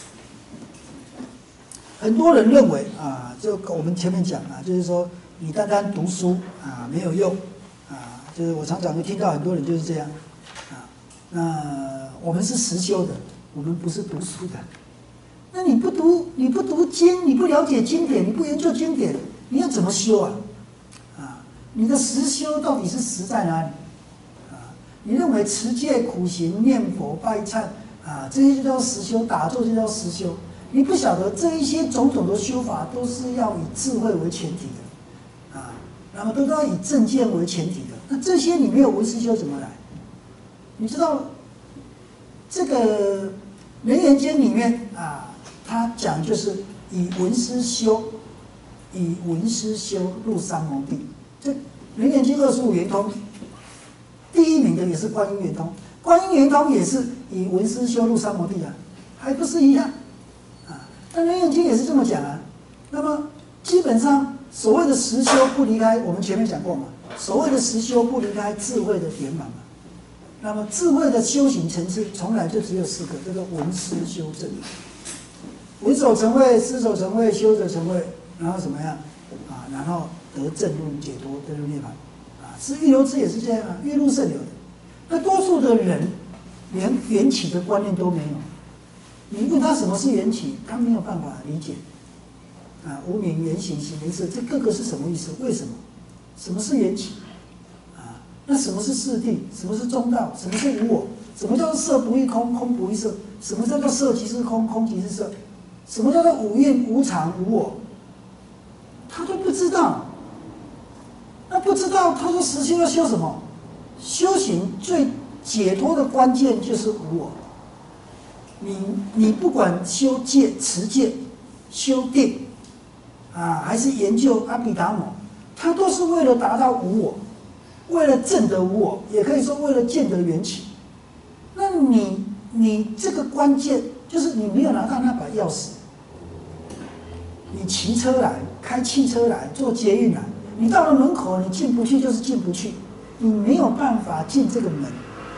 很多人认为啊，就我们前面讲啊，就是说你单单读书啊没有用啊，就是我常常会听到很多人就是这样啊。那我们是实修的，我们不是读书的。那你不读，你不读经，你不了解经典，你不研究经典，你要怎么修啊？啊，你的实修到底是实在哪里？啊，你认为持戒、苦行、念佛、拜忏啊，这些就叫实修，打坐就叫实修。你不晓得这一些种种的修法都是要以智慧为前提的，啊，那么都是要以正见为前提的。那这些你没有闻思修怎么来？你知道这个《楞严经》里面啊，他讲就是以闻思修，以闻思修入三摩地。这《楞严经》二十五圆通，第一名的也是观音圆通，观音圆通也是以闻思修入三摩地啊，还不是一样？那《楞严经》也是这么讲啊。那么基本上所谓的实修不离开，我们前面讲过嘛，所谓的实修不离开智慧的圆满嘛。那么智慧的修行层次从来就只有四个，叫做闻思修证。闻所成慧，思所成慧，修者成慧，然后怎么样啊？然后得正入解脱，得入涅槃啊。是欲流支也是这样啊，欲入圣流的。那多数的人连缘起的观念都没有。你问他什么是缘起，他没有办法理解。啊，无明、缘行、行缘色，这各个是什么意思？为什么？什么是缘起？啊，那什么是四谛？什么是中道？什么是无我？什么叫做色不异空，空不异色？什么叫做色即是空，空即是色？什么叫做五蕴、无常、无我？他都不知道。那不知道，他说实修要修什么？修行最解脱的关键就是无我。你你不管修戒、持戒、修定，啊，还是研究阿毗达摩，它都是为了达到无我，为了证得无我，也可以说为了见得缘起。那你你这个关键就是你没有拿到那把钥匙。你骑车来，开汽车来，坐捷运来，你到了门口，你进不去就是进不去，你没有办法进这个门，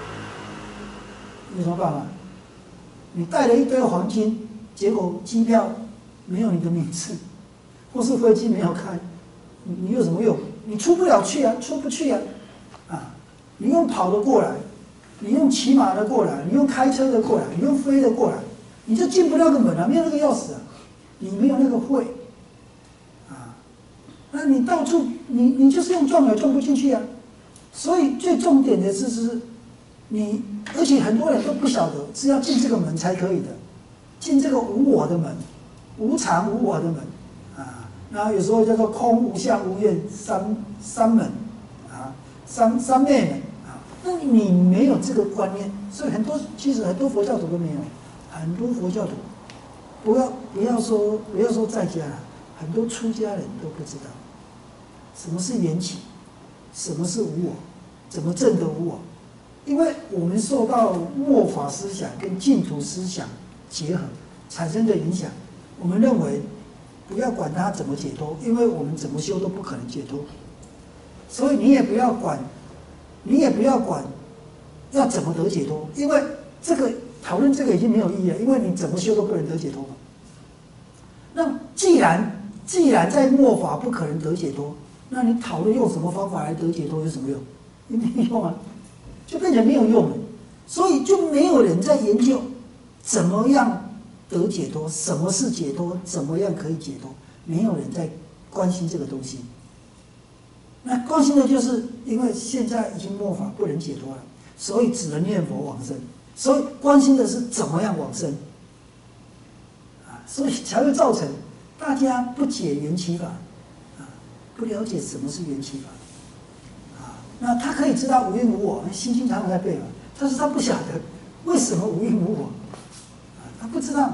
有什么办法？你带了一堆黄金，结果机票没有你的名字，或是飞机没有开，你你有什么用？你出不了去啊，出不去啊！啊，你用跑的过来，你用骑马的过来，你用开车的过来，你用飞的过来，你就进不了个门啊，没有那个钥匙啊，你没有那个慧啊，那你到处你你就是用撞也撞不进去啊！所以最重点的是是。你而且很多人都不晓得是要进这个门才可以的，进这个无我的门，无常无我的门啊。然后有时候叫做空无相无愿三三门啊，三三昧门啊。那你没有这个观念，所以很多其实很多佛教徒都没有，很多佛教徒不要不要说不要说在家了，很多出家人都不知道什么是缘起，什么是无我，怎么证得无我。因为我们受到末法思想跟净土思想结合产生的影响，我们认为不要管它怎么解脱，因为我们怎么修都不可能解脱，所以你也不要管，你也不要管要怎么得解脱，因为这个讨论这个已经没有意义了，因为你怎么修都不能得解脱嘛。那既然既然在末法不可能得解脱，那你讨论用什么方法来得解脱有什么用？也没用啊。就变成没有用了，所以就没有人在研究怎么样得解脱，什么是解脱，怎么样可以解脱，没有人在关心这个东西。那关心的就是因为现在已经末法不能解脱了，所以只能念佛往生，所以关心的是怎么样往生，啊，所以才会造成大家不解缘起法，啊，不了解什么是缘起法。那他可以知道无因无我，心经常常在背嘛，但是他不晓得为什么无因无我，啊，他不知道，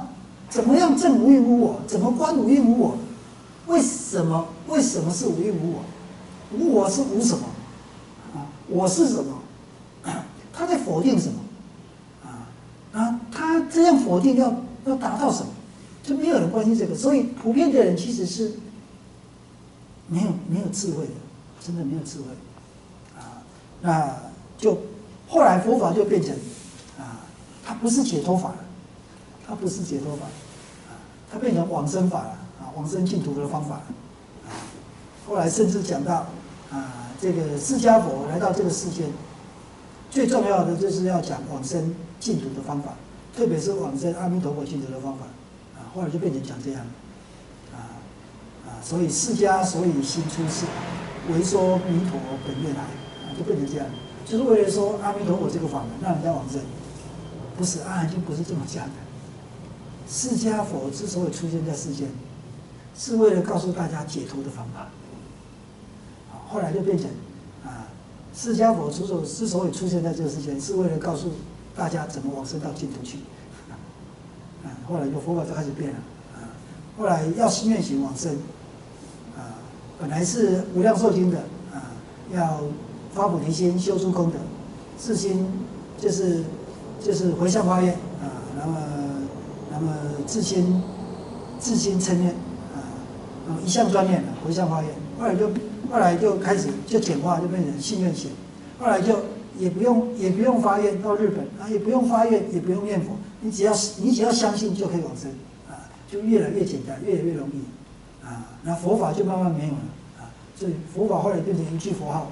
怎么样证无蕴无我？怎么观无蕴无我？为什么？为什么是无蕴无我？无我是无什么？啊，我是什么？他在否定什么？啊，啊，他这样否定要要达到什么？就没有人关心这个，所以普遍的人其实是没有没有智慧的，真的没有智慧。啊，那就后来佛法就变成啊，它不是解脱法了，它不是解脱法，啊，它变成往生法了，啊，往生净土的方法了。啊，后来甚至讲到啊，这个释迦佛来到这个世间，最重要的就是要讲往生净土的方法，特别是往生阿弥陀佛净土的方法。啊，后来就变成讲这样，啊啊，所以释迦所以心出世，为说弥陀本愿来，啊，就变成这样，就是为了说阿弥陀佛这个法门让人家往生，不是阿含经不是这么讲的。释迦佛之所以出现在世间，是为了告诉大家解脱的方法。后来就变成啊，释迦佛之所之所以出现在这个世间，是为了告诉大家怎么往生到净土去。啊，后来就佛法就开始变了啊，后来要心愿行往生啊，本来是无量寿经的啊，要发菩提心，修诸功德，自心就是就是回向发愿啊，那么那么自心自心称念啊，那么一向专念的回向发愿，后来就后来就开始就简化，就变成信愿行，后来就也不用也不用发愿到日本啊，也不用发愿，也不用念佛，你只要你只要相信就可以往生啊，就越来越简单，越来越容易啊，那佛法就慢慢没有了啊，所以佛法后来变成一句佛号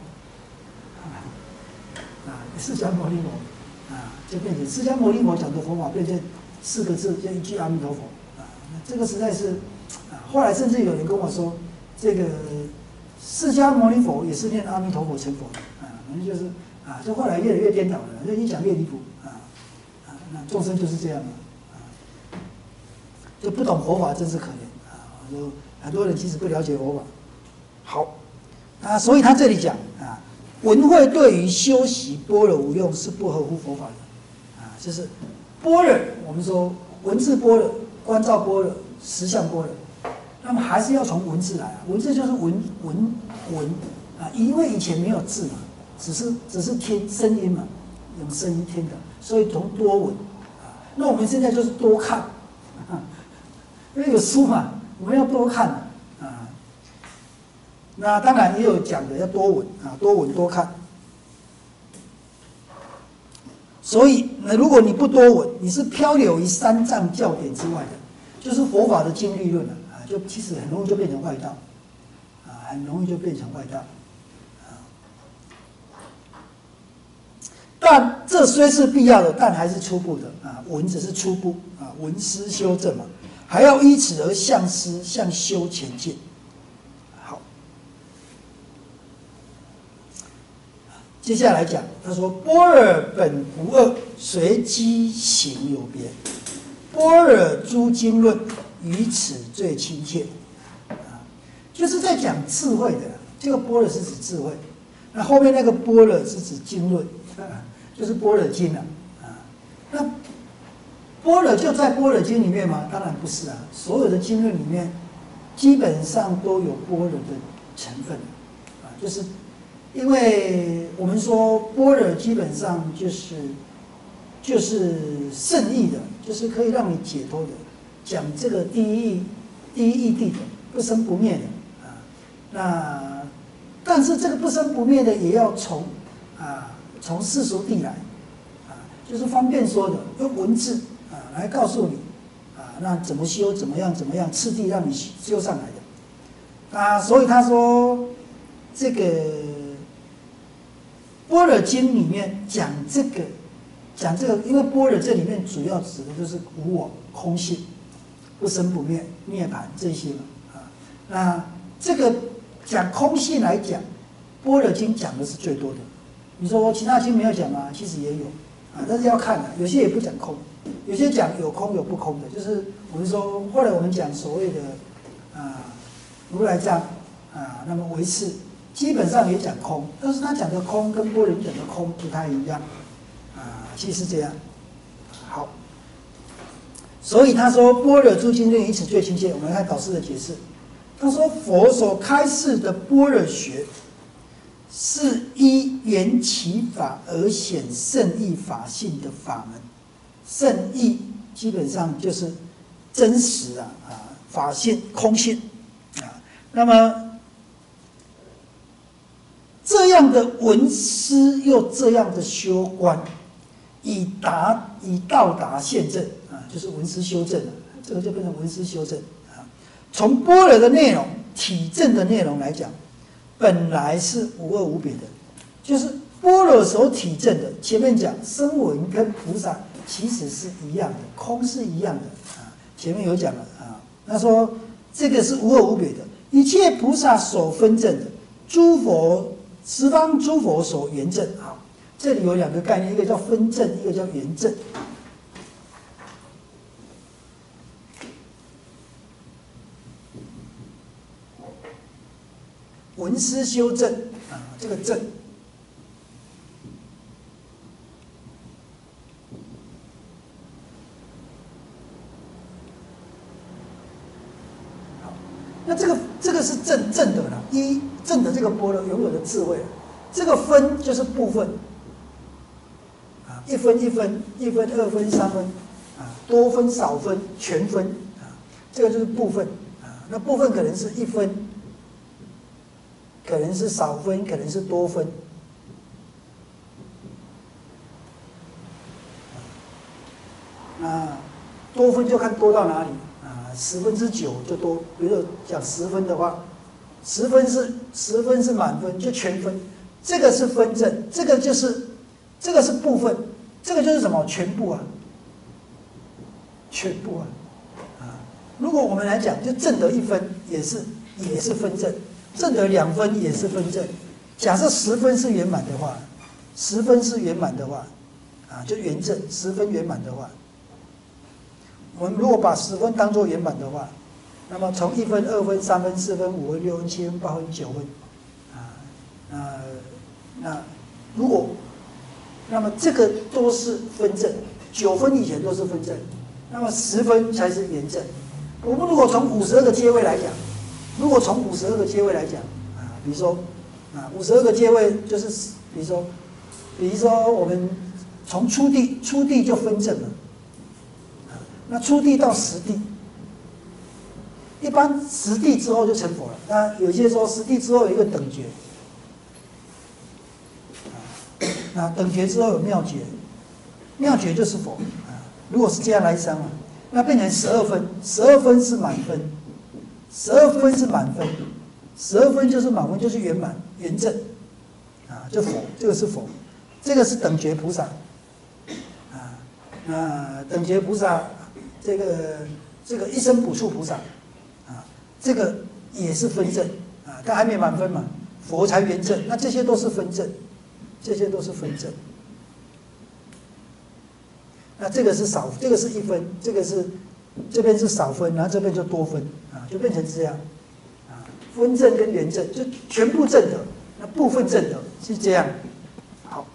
啊，释迦牟尼佛啊，就变成释迦牟尼佛讲的佛法变成四个字，就一句阿弥陀佛啊，那这个实在是啊，后来甚至有人跟我说，这个释迦牟尼佛也是念阿弥陀佛成佛的啊，反正就是啊，就后来越来越颠倒了，就越讲越离谱啊啊，那众生就是这样嘛啊，就不懂佛法真是可怜啊，就很多人其实不了解佛法。好啊，所以他这里讲啊，文慧对于修习般若无用是不合乎佛法的啊，就是般若，我们说文字般若、观照般若、实相般若，那么还是要从文字来啊，文字就是文文文啊，因为以前没有字嘛。只是只是听声音嘛，用声音听的，所以从多闻啊。那我们现在就是多看，啊、因为有书嘛，我们要多看啊。那当然也有讲的要多闻啊，多闻多看。所以，那如果你不多闻，你是漂流于三藏教典之外的，就是佛法的经律论了啊，就其实很容易就变成外道啊，很容易就变成外道。但这虽是必要的，但还是初步的啊。文只是初步啊，文思修正嘛，还要依此而向思向修前进。好，接下来讲，他说般若本无二，随机行有别。般若诸经论于此最亲切啊，就是在讲智慧的。这个般若是指智慧，那后面那个般若是指经论。就是般若经了啊，那般若就在般若经里面吗？当然不是啊，所有的经论里面基本上都有般若的成分啊，就是因为我们说般若基本上就是就是圣义的，就是可以让你解脱的，讲这个第一义第一义谛的不生不灭的啊，那但是这个不生不灭的也要从啊。从世俗谛来，啊，就是方便说的，用文字啊来告诉你，啊，那怎么修，怎么样，怎么样，次第让你修上来的，啊，所以他说，这个《般若经》里面讲这个，讲这个，因为般若这里面主要指的就是无我、空性、不生不灭、涅槃这些嘛，啊，那这个讲空性来讲，《般若经》讲的是最多的。你说其他经没有讲吗？其实也有啊，但是要看的，有些也不讲空，有些讲有空有不空的，就是我们说后来我们讲所谓的啊如来藏啊，那么唯识基本上也讲空，但是他讲的空跟般若讲的空不太一样啊，其实是这样。好， 所以他说般若诸经论以此最亲切。我们来看导师的解释，他说佛所开示的般若学，是依缘起法而显圣义法性的法门。圣义基本上就是真实啊啊，法性空性啊。那么这样的闻思又这样的修观，以达以到达现证啊，就是闻思修证了，这个就变成闻思修证啊。从般若的内容、体证的内容来讲，本来是无二无别的，就是般若所体证的。前面讲声闻跟菩萨其实是一样的，空是一样的啊。前面有讲了啊，他说这个是无二无别的，一切菩萨所分证的，诸佛十方诸佛所圆证。好，这里有两个概念，一个叫分证，一个叫圆证。闻思修证啊，这个证。好，那这个这个是证证的了，一证的这个般若拥有的智慧，这个分就是部分啊，一分一分，一分二分三分啊，多分少分全分啊，这个就是部分啊，那部分可能是一分。可能是少分，可能是多分。那多分就看多到哪里啊？十分之九就多。比如说讲十分的话，十分是十分是满分，就全分。这个是分证，这个就是这个是部分，这个就是什么？全部啊，全部啊啊！如果我们来讲，就正得一分也是也是分证。正得两分也是分证。假设十分是圆满的话，十分是圆满的话，啊，就圆正。十分圆满的话，我们如果把十分当作圆满的话，那么从一分、二分、三分、四分、五分、六分、七分、八分、九分，啊，那那如果，那么这个都是分证，九分以前都是分证，那么十分才是圆正。我们如果从五十二个阶位来讲。如果从五十二个阶位来讲，啊，比如说，啊，五十二个阶位就是，比如说，比如说我们从初地，初地就分证了，啊，那初地到十地，一般十地之后就成佛了。那有些说十地之后有一个等觉，啊，那等觉之后有妙觉，妙觉就是佛，啊，如果是这样来想啊，那变成十二分，十二分是满分。十二分是满分，十二分就是满分，就是圆满圆正，啊，就佛，这个是佛，这个是等觉菩萨，啊，那等觉菩萨，这个这个一生补处菩萨，啊，这个也是分正，啊，但还没满分嘛，佛才圆正，那这些都是分正，这些都是分正，那这个是少，这个是一分，这个是。这边是少分，然后这边就多分啊，就变成这样啊，分正跟圆正就全部正的，那部分正的是这样。好，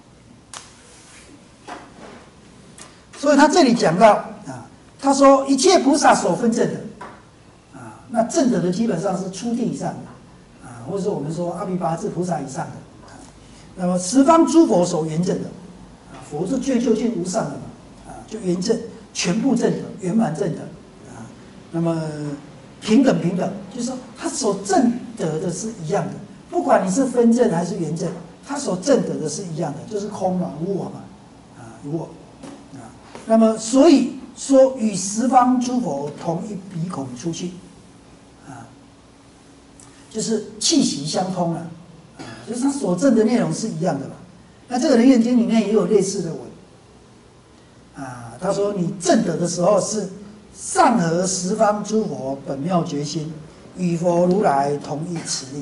所以他这里讲到啊，他说一切菩萨所分正的啊，那正的的基本上是初地以上的啊，或者说我们说阿弥跋致菩萨以上的啊，那么十方诸佛所圆正的啊，佛是最究竟无上的嘛啊，就圆正。全部正的，圆满正的，啊，那么平等平等，就是说他所证得的是一样的，不管你是分正还是圆正，他所证得的是一样的，就是空嘛，无我嘛，啊，无我，啊，那么所以说与十方诸佛同一鼻孔出气，啊，就是气息相通啊，啊，就是他所证的内容是一样的嘛。那这个《楞严经》里面也有类似的文。啊，他说你证得的时候是上合十方诸佛本妙觉心，与佛如来同一慈力。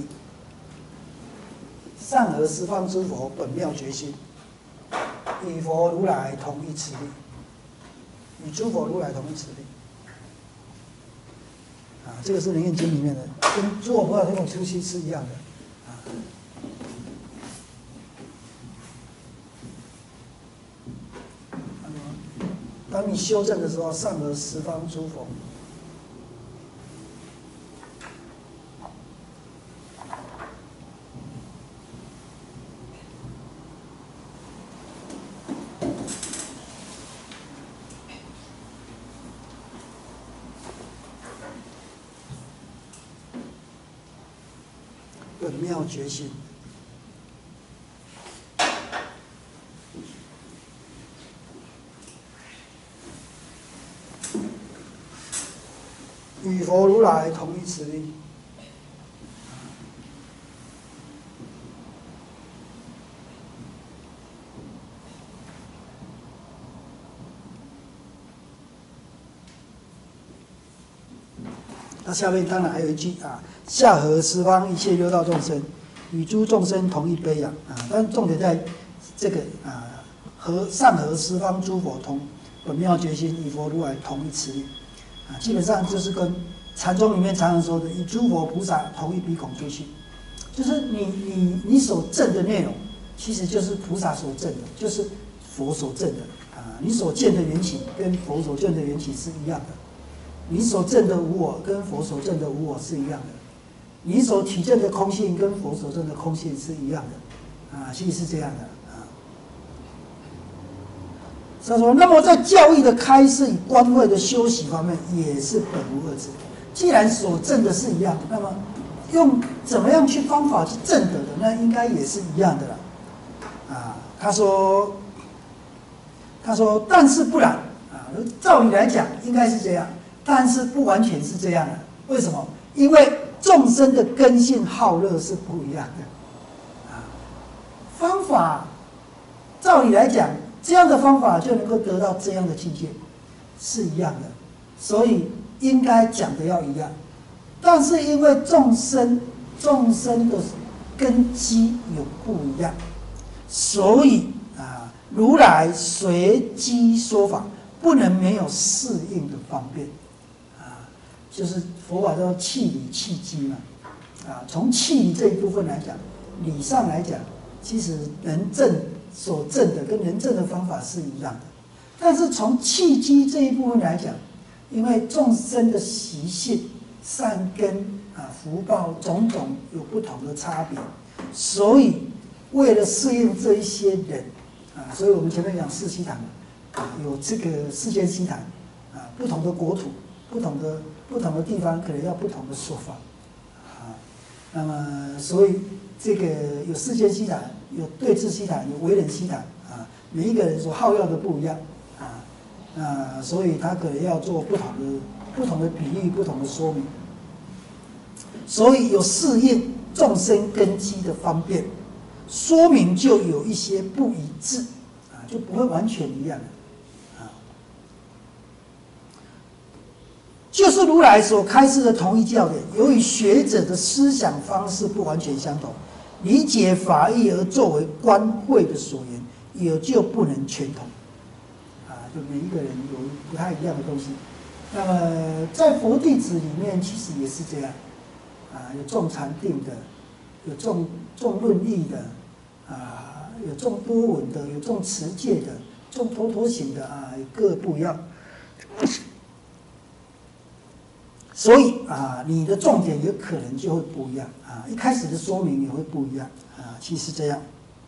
上合十方诸佛本妙觉心，与佛如来同一慈力，与诸佛如来同一慈力。啊，这个是《楞严经》里面的，跟诸佛菩萨这种出息是一样的。啊。 当你修正的时候，上合十方诸佛。本妙觉心。与佛如来同一慈力。那下面当然还有一句啊，下合十方一切六道众生，与诸众生同一悲仰啊。但重点在这个啊，和上合十方诸佛同本妙觉心，与佛如来同一慈力。啊，基本上就是跟禅宗里面常常说的，与诸佛菩萨同一鼻孔出去，就是你你你所证的内容，其实就是菩萨所证的，就是佛所证的啊。你所见的缘起跟佛所证的缘起是一样的，你所证的无我跟佛所证的无我是一样的，你所体证的空性跟佛所证的空性是一样的啊，其实是这样的。他说：“那么在教义的开示与观慧的修习方面，也是本无二致。既然所证的是一样，那么用怎么样去方法去证得的，那应该也是一样的了。”啊，他说：“他说，但是不然啊，照理来讲应该是这样，但是不完全是这样的。为什么？因为众生的根性好乐是不一样的。啊，方法照理来讲。”这样的方法就能够得到这样的境界，是一样的，所以应该讲的要一样。但是因为众生众生的根基有不一样，所以啊，如来随机说法，不能没有适应的方便。啊，就是佛法叫气理气机嘛。啊，从气理这一部分来讲，理上来讲，其实能证。所证的跟人证的方法是一样的，但是从契机这一部分来讲，因为众生的习性、善根啊、福报种种有不同的差别，所以为了适应这一些人啊，所以我们前面讲四悉檀啊，有这个世间悉檀啊，不同的国土、不同的不同的地方，可能要不同的说法啊。那么，所以这个有世间悉檀。有对治悉檀，有为人悉檀啊，每一个人所好要的不一样啊，啊，所以他可能要做不同的、不同的比喻、不同的说明，所以有适应众生根基的方便，说明就有一些不一致啊，就不会完全一样啊。就是如来所开示的同一教典，由于学者的思想方式不完全相同。理解法义而作为观慧的所言，也就不能全同，啊，就每一个人有不太一样的东西。那么在佛弟子里面，其实也是这样，啊，有重禅定的，有重重论义的，啊，有重多闻的，有重持戒的，重陀陀行的啊，各不一样。所以啊，你的重点有可能就会不一样啊，一开始的说明也会不一样啊，其实这样。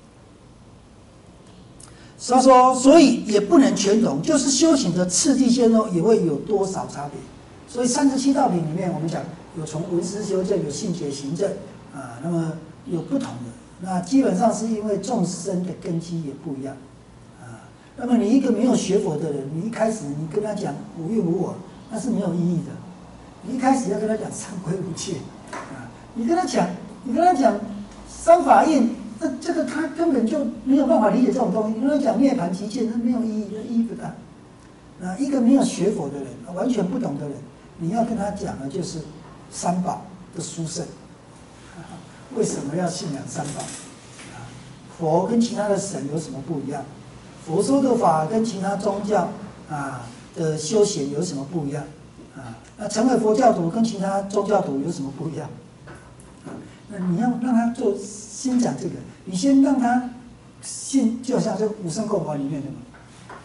他说，所以也不能全懂，就是修行的次第先后也会有多少差别。所以三十七道品里面，我们讲有从闻思修正，有信解行正啊，那么有不同的。那基本上是因为众生的根基也不一样啊。那么你一个没有学佛的人，你一开始你跟他讲无欲无我，那是没有意义的。你一开始要跟他讲三归五戒啊，你跟他讲，你跟他讲三法印，那这个他根本就没有办法理解这种东西。你跟他讲涅槃极限，那没有意义，那意义不大。啊，一个没有学佛的人，完全不懂的人，你要跟他讲的就是三宝的殊胜。啊，为什么要信仰三宝？啊，佛跟其他的神有什么不一样？佛说的法跟其他宗教啊的修行有什么不一样？啊，那成为佛教徒跟其他宗教徒有什么不一样？啊，那你要让他做，先讲这个，你先让他信，就像这个五圣供法里面的嘛，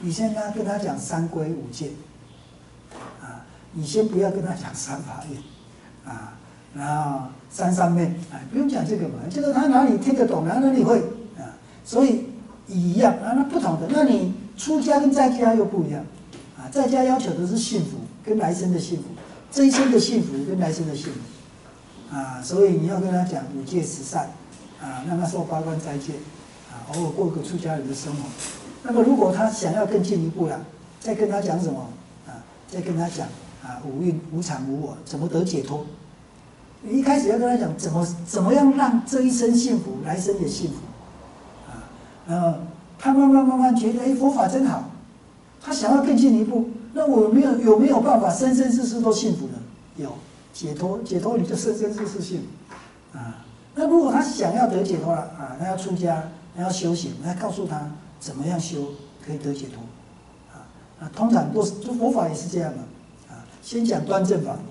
你先跟他跟他讲三规五戒，啊，你先不要跟他讲三法印，啊，然后三三昧，哎，不用讲这个嘛，这个他哪里听得懂，哪里会啊？所以一样啊，那不同的，那你出家跟在家又不一样，啊，在家要求的是幸福跟来生的幸福，这一生的幸福跟来生的幸福，啊，所以你要跟他讲五戒十善，啊，让他受八关斋戒，啊，偶尔过个出家人的生活。那么如果他想要更进一步了，再跟他讲什么啊？再跟他讲啊，五蕴无常无我，怎么得解脱？你一开始要跟他讲怎么怎么样让这一生幸福，来生也幸福，啊，然后他慢慢慢慢觉得，哎，佛法真好，他想要更进一步，那我有没有有没有办法生生世世都幸福的？有解脱，解脱你就生生世世幸福，啊，那如果他想要得解脱了啊，他要出家，他要修行，那告诉他怎么样修可以得解脱，啊，那通常都是佛法也是这样的，啊，先讲端正法。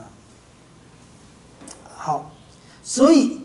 好，所以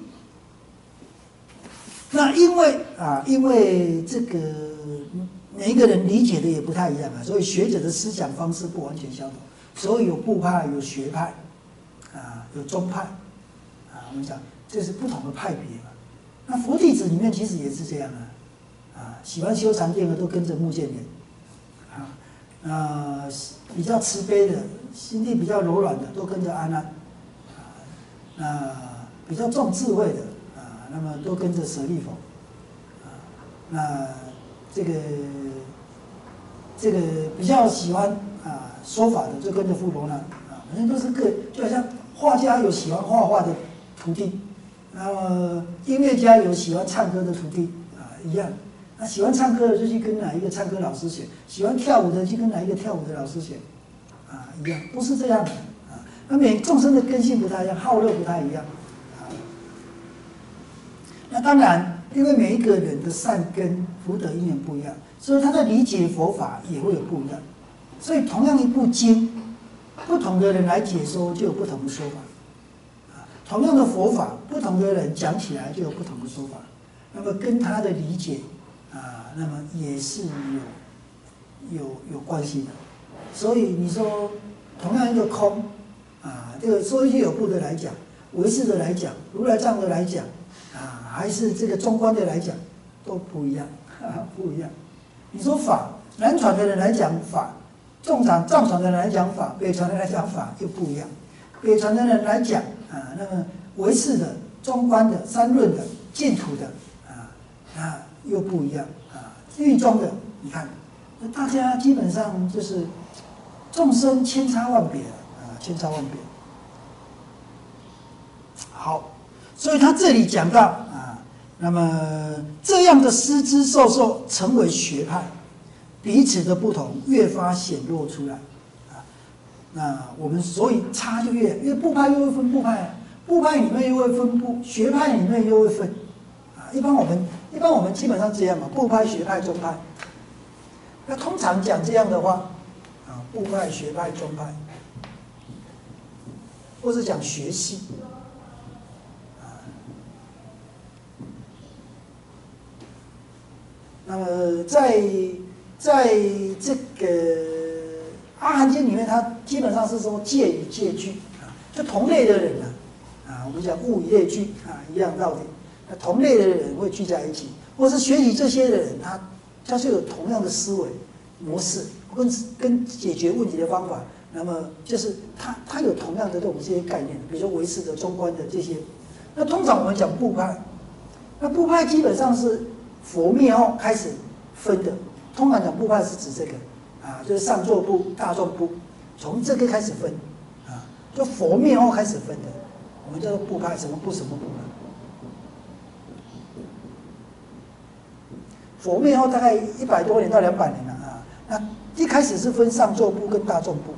那因为啊，因为这个每一个人理解的也不太一样啊，所以学者的思想方式不完全相同，所以有部派、有学派，啊，有宗派，啊，我们讲这是不同的派别嘛。那佛弟子里面其实也是这样啊，啊，喜欢修禅定的都跟着目犍连，啊，呃，比较慈悲的、心地比较柔软的都跟着阿难。那比较重智慧的啊，那么都跟着舍利弗啊。那这个这个比较喜欢啊说法的，就跟着富罗那啊，反正都是各，就好像画家有喜欢画画的徒弟，那么音乐家有喜欢唱歌的徒弟啊一样。那喜欢唱歌的就去跟哪一个唱歌老师学，喜欢跳舞的就跟哪一个跳舞的老师学啊一样，都是这样的。那每众生的根性不太一样，好乐不太一样，啊，那当然，因为每一个人的善根福德因缘不一样，所以他在理解佛法也会有不一样。所以同样一部经，不同的人来解说就有不同的说法，啊，同样的佛法，不同的人讲起来就有不同的说法。那么跟他的理解啊，那么也是有有有关系的。所以你说同样一个空。啊，这个说一些有部的来讲，唯识的来讲，如来藏的来讲，啊，还是这个中观的来讲，都不一样，哈哈，不一样。你说法，南传的人来讲法，藏传藏传的人来讲法，北传的人来讲法又不一样。北传的人来讲啊，那么唯识的、中观的、三论的、净土的啊，啊又不一样啊。律宗的，你看，那大家基本上就是众生千差万别。千差万别。好，所以他这里讲到啊，那么这样的师资授受成为学派，彼此的不同越发显露出来啊。那我们所以差就越，因为部派又会分部派，部派里面又会分部，学派里面又会分啊。一般我们一般我们基本上这样嘛，部派、学派、宗派。那通常讲这样的话啊，部派、学派、宗派。或是讲学系，啊，那么在在这个《阿含经》里面，它基本上是说戒与戒具啊，就同类的人啊，啊，我们讲物以类聚啊，一样道理。那同类的人会聚在一起，或是学习这些的人，他他就有同样的思维模式，跟跟解决问题的方法。那么就是他他有同样的这种这些概念，比如说唯识的、中观的这些。那通常我们讲部派，那部派基本上是佛灭后开始分的。通常讲部派是指这个啊，就是上座部、大众部，从这个开始分啊，就佛灭后开始分的，我们叫做部派，什么部什么部派。佛灭后大概一百多年到两百年了啊，那一开始是分上座部跟大众部。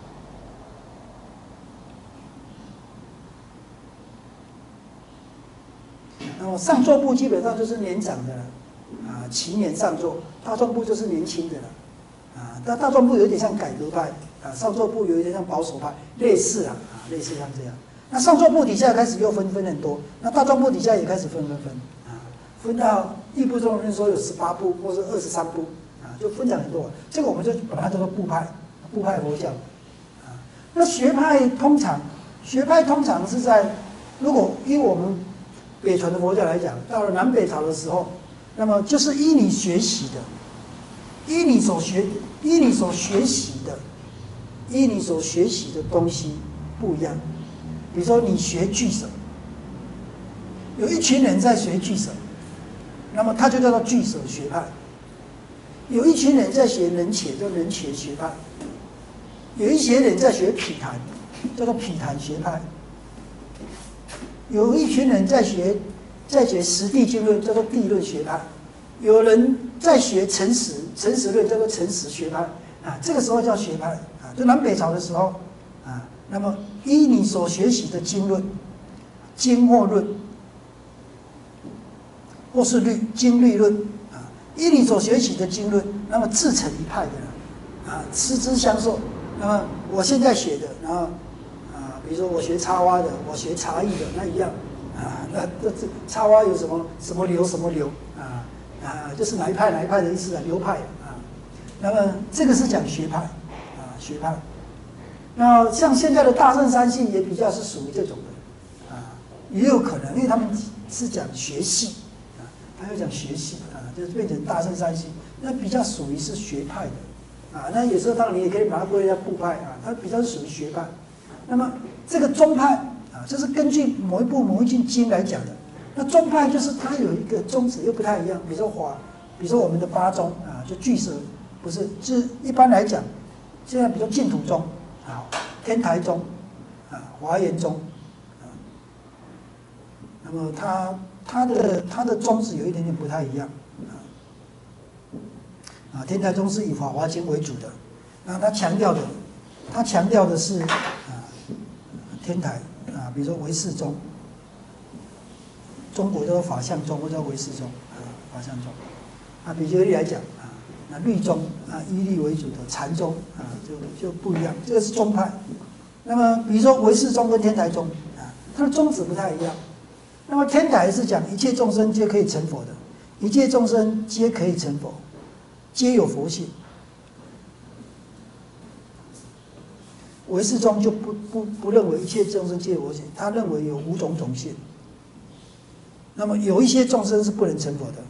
然后上座部基本上就是年长的了，啊，齐年上座；大众部就是年轻的了，啊，但大众部有点像改革派，啊，上座部有一点像保守派，类似啊，啊，类似像这样。那上座部底下开始又分分很多，那大众部底下也开始分分分，啊，分到义部中人说有十八部或是二十三部，啊， 就分享很多。这个我们就把它叫做部派，部派佛教。啊，那学派通常，学派通常是在，如果以我们北传的佛教来讲，到了南北朝的时候，那么就是依你学习的，依你所学，依你所学习的，依你所学习的东西不一样。比如说你学俱舍，有一群人在学俱舍，那么他就叫做俱舍学派；有一群人在学人且，叫人且学派；有一些人在学毗昙，叫做毗昙学派；有一群人在学在学实地经论，叫做地论学派；有人在学诚实诚实论，叫做诚实学派。啊，这个时候叫学派啊，就南北朝的时候啊，那么依你所学习的经论、经或论，或是律经律论啊，依你所学习的经论，那么自成一派的人啊，师之相授。那么我现在学的，然后啊，比如说我学插花的，我学茶艺的，那一样啊，那这这插花有什么什么流什么流啊啊，就是哪一派哪一派的意思啊，流派啊。那么这个是讲学派啊，学派。那像现在的大乘三系也比较是属于这种的啊，也有可能，因为他们是讲学系啊，他要讲学系啊，就是变成大乘三系，那比较属于是学派的啊。那有时候当然你也可以把它归类在部派啊，它比较是属于学派。那么这个宗派啊，这是根据某一部某一句经来讲的。那宗派就是它有一个宗旨又不太一样，比如说华，比如说我们的八宗啊，就俱舍。不是，就是一般来讲，现在比如净土宗啊、天台宗啊、华严宗啊，那么它它的它的宗旨有一点点不太一样啊。啊，天台宗是以《法华经》为主的，那它强调的，它强调的是啊天台啊，比如说唯识宗，中国叫做法相宗或者唯识宗啊，法相宗啊，比举例来讲。那律宗啊，以律为主的禅宗啊，就就不一样，这个是宗派。那么，比如说唯识宗跟天台宗啊，它的宗旨不太一样。那么天台是讲一切众生皆可以成佛的，一切众生皆可以成佛，皆有佛性。唯识宗就不不不认为一切众生皆有佛性，他认为有五种种性。那么有一些众生是不能成佛的。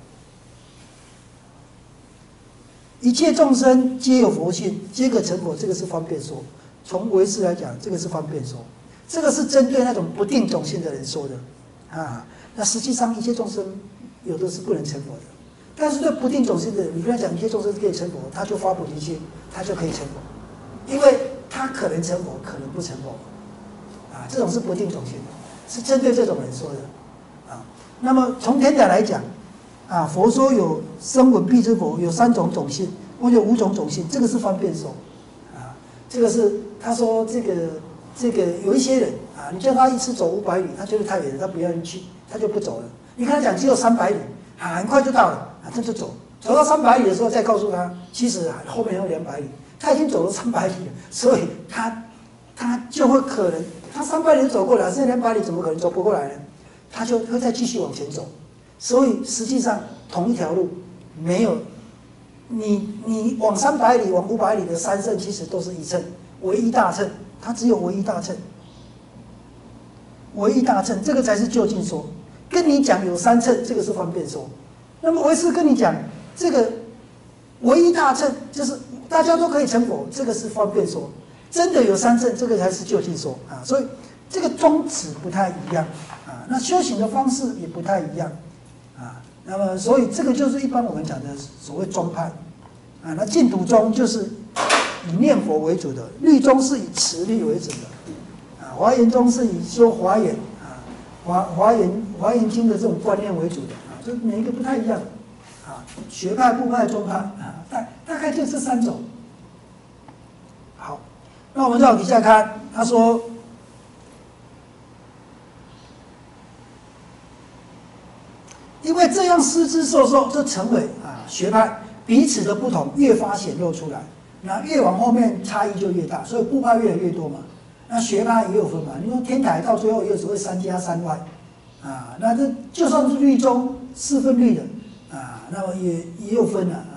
一切众生皆有佛性，皆可成佛，这个是方便说。从唯识来讲，这个是方便说，这个是针对那种不定种性的人说的啊。那实际上一切众生有的是不能成佛的，但是对不定种性的人，你跟他讲一切众生可以成佛，他就发菩提心，他就可以成佛，因为他可能成佛，可能不成佛啊。这种是不定种性的，是针对这种人说的啊。那么从天台来讲。啊，佛说有声闻辟支佛，有三种种性，或有五种种性，这个是方便说，啊，这个是他说这个这个有一些人啊，你叫他一次走五百里，他觉得太远了，他不愿意去，他就不走了。你跟他讲只有三百里，啊，很快就到了，啊，他就走，走到三百里的时候再告诉他，其实啊后面有两百里，他已经走了三百里了，所以他他就会可能他三百里走过来，这两百里怎么可能走不过来呢？他就会再继续往前走。所以实际上同一条路没有你你往三百里往五百里的三乘其实都是一乘，唯一大乘，它只有唯一大乘，唯一大乘这个才是究竟说。跟你讲有三乘，这个是方便说。那么唯识跟你讲这个唯一大乘就是大家都可以成佛，这个是方便说。真的有三乘，这个才是究竟说啊。所以这个宗旨不太一样啊，那修行的方式也不太一样。啊，那么所以这个就是一般我们讲的所谓宗派，啊，那净土宗就是以念佛为主的，律宗是以持律为主的，啊，华严宗是以修华严啊，华华严华严经的这种观念为主的，啊，所以每一个不太一样，啊，学派、部派、宗派啊，大大概就这三种。好，那我们再往底下看，他说。因为这样师之授受，就成为啊学派彼此的不同越发显露出来，那越往后面差异就越大，所以部派越来越多嘛。那学派也有分嘛，你说天台到最后也有所谓三加三外，啊，那这就算是律宗四分律的啊，那么也也有分了啊，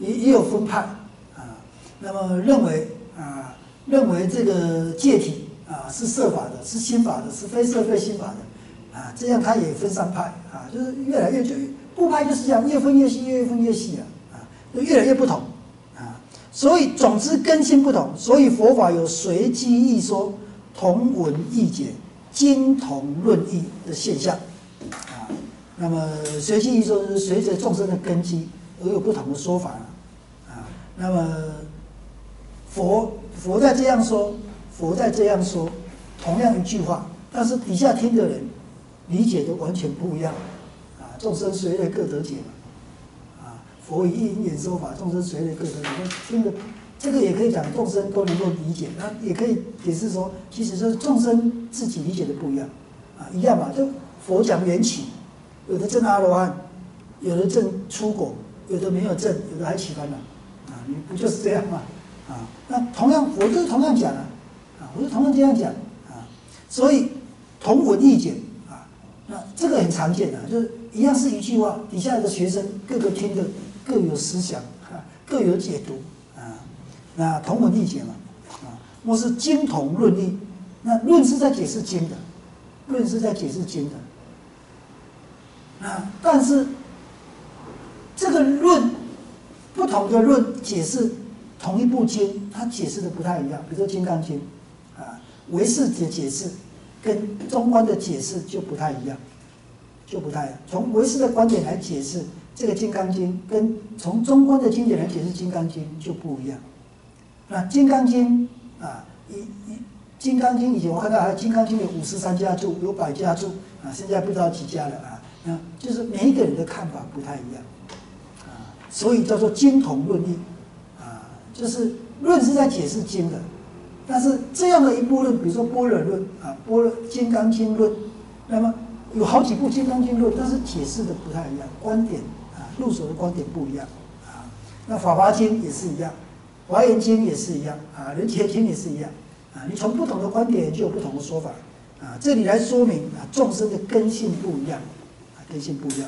也也有分派啊。那么认为啊，认为这个戒体啊是摄法的，是心法的，是非摄非心法的啊。这样它也分三派啊，就是越来越就部派就是这样，越分越细，越分越细啊啊，就越来越不同啊。所以总之根性不同，所以佛法有随机义说、同文异解、经同论异的现象啊。那么随机义说是随着众生的根基而有不同的说法啊。那么佛佛在这样说，佛在这样说，同样一句话，但是底下听的人理解都完全不一样啊。众生随类各得解嘛，啊，佛以一因演说法，众生随类各得解。听的这个也可以讲众生都能够理解，那也可以解释说，其实是众生自己理解的不一样啊，一样嘛。就佛讲缘起，有的证阿罗汉，有的证出果，有的没有证，有的还起烦恼啊，你不就是这样吗？啊，那同样我就是同样讲啊，啊，我就同样这样讲啊，所以同文异解啊，那这个很常见的、啊，就是一样是一句话，底下的学生各个听的各有思想，啊、各有解读啊，那同文异解嘛，啊，或是经同论异，那论是在解释经的，论是在解释经的，啊，但是这个论不同的论解释。同一部经，它解释的不太一样。比如说《金刚经》，啊，唯识的解释跟中观的解释就不太一样，就不太一样。从唯识的观点来解释这个《金刚经》，跟从中观的经典来解释《金刚经》就不一样。那《金刚经》啊，一一《金刚经》以前我看到还有《金刚经》有五十三家注，有百家注啊，现在不知道几家了啊。那就是每一个人的看法不太一样啊，所以叫做经同论异。就是论是在解释经的，但是这样的一部论，比如说般若论啊，般若金刚经论，那么有好几部金刚经论，但是解释的不太一样，观点啊，入手的观点不一样啊。那法华经也是一样，华严经也是一样啊，人觉经也是一样啊。你从不同的观点就有不同的说法啊。这里来说明啊，众生的根性不一样啊，根性不一样。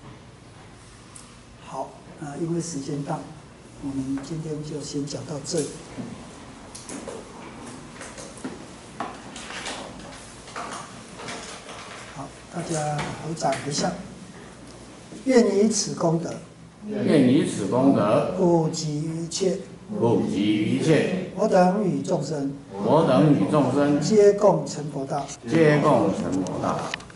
好啊，因为时间到。我们今天就先讲到这里。好，大家合掌一下。愿以此功德， 愿以此功德， 普及一切， 普及一切， 我等与众生， 我等与众生， 皆共成佛道， 皆共成佛道。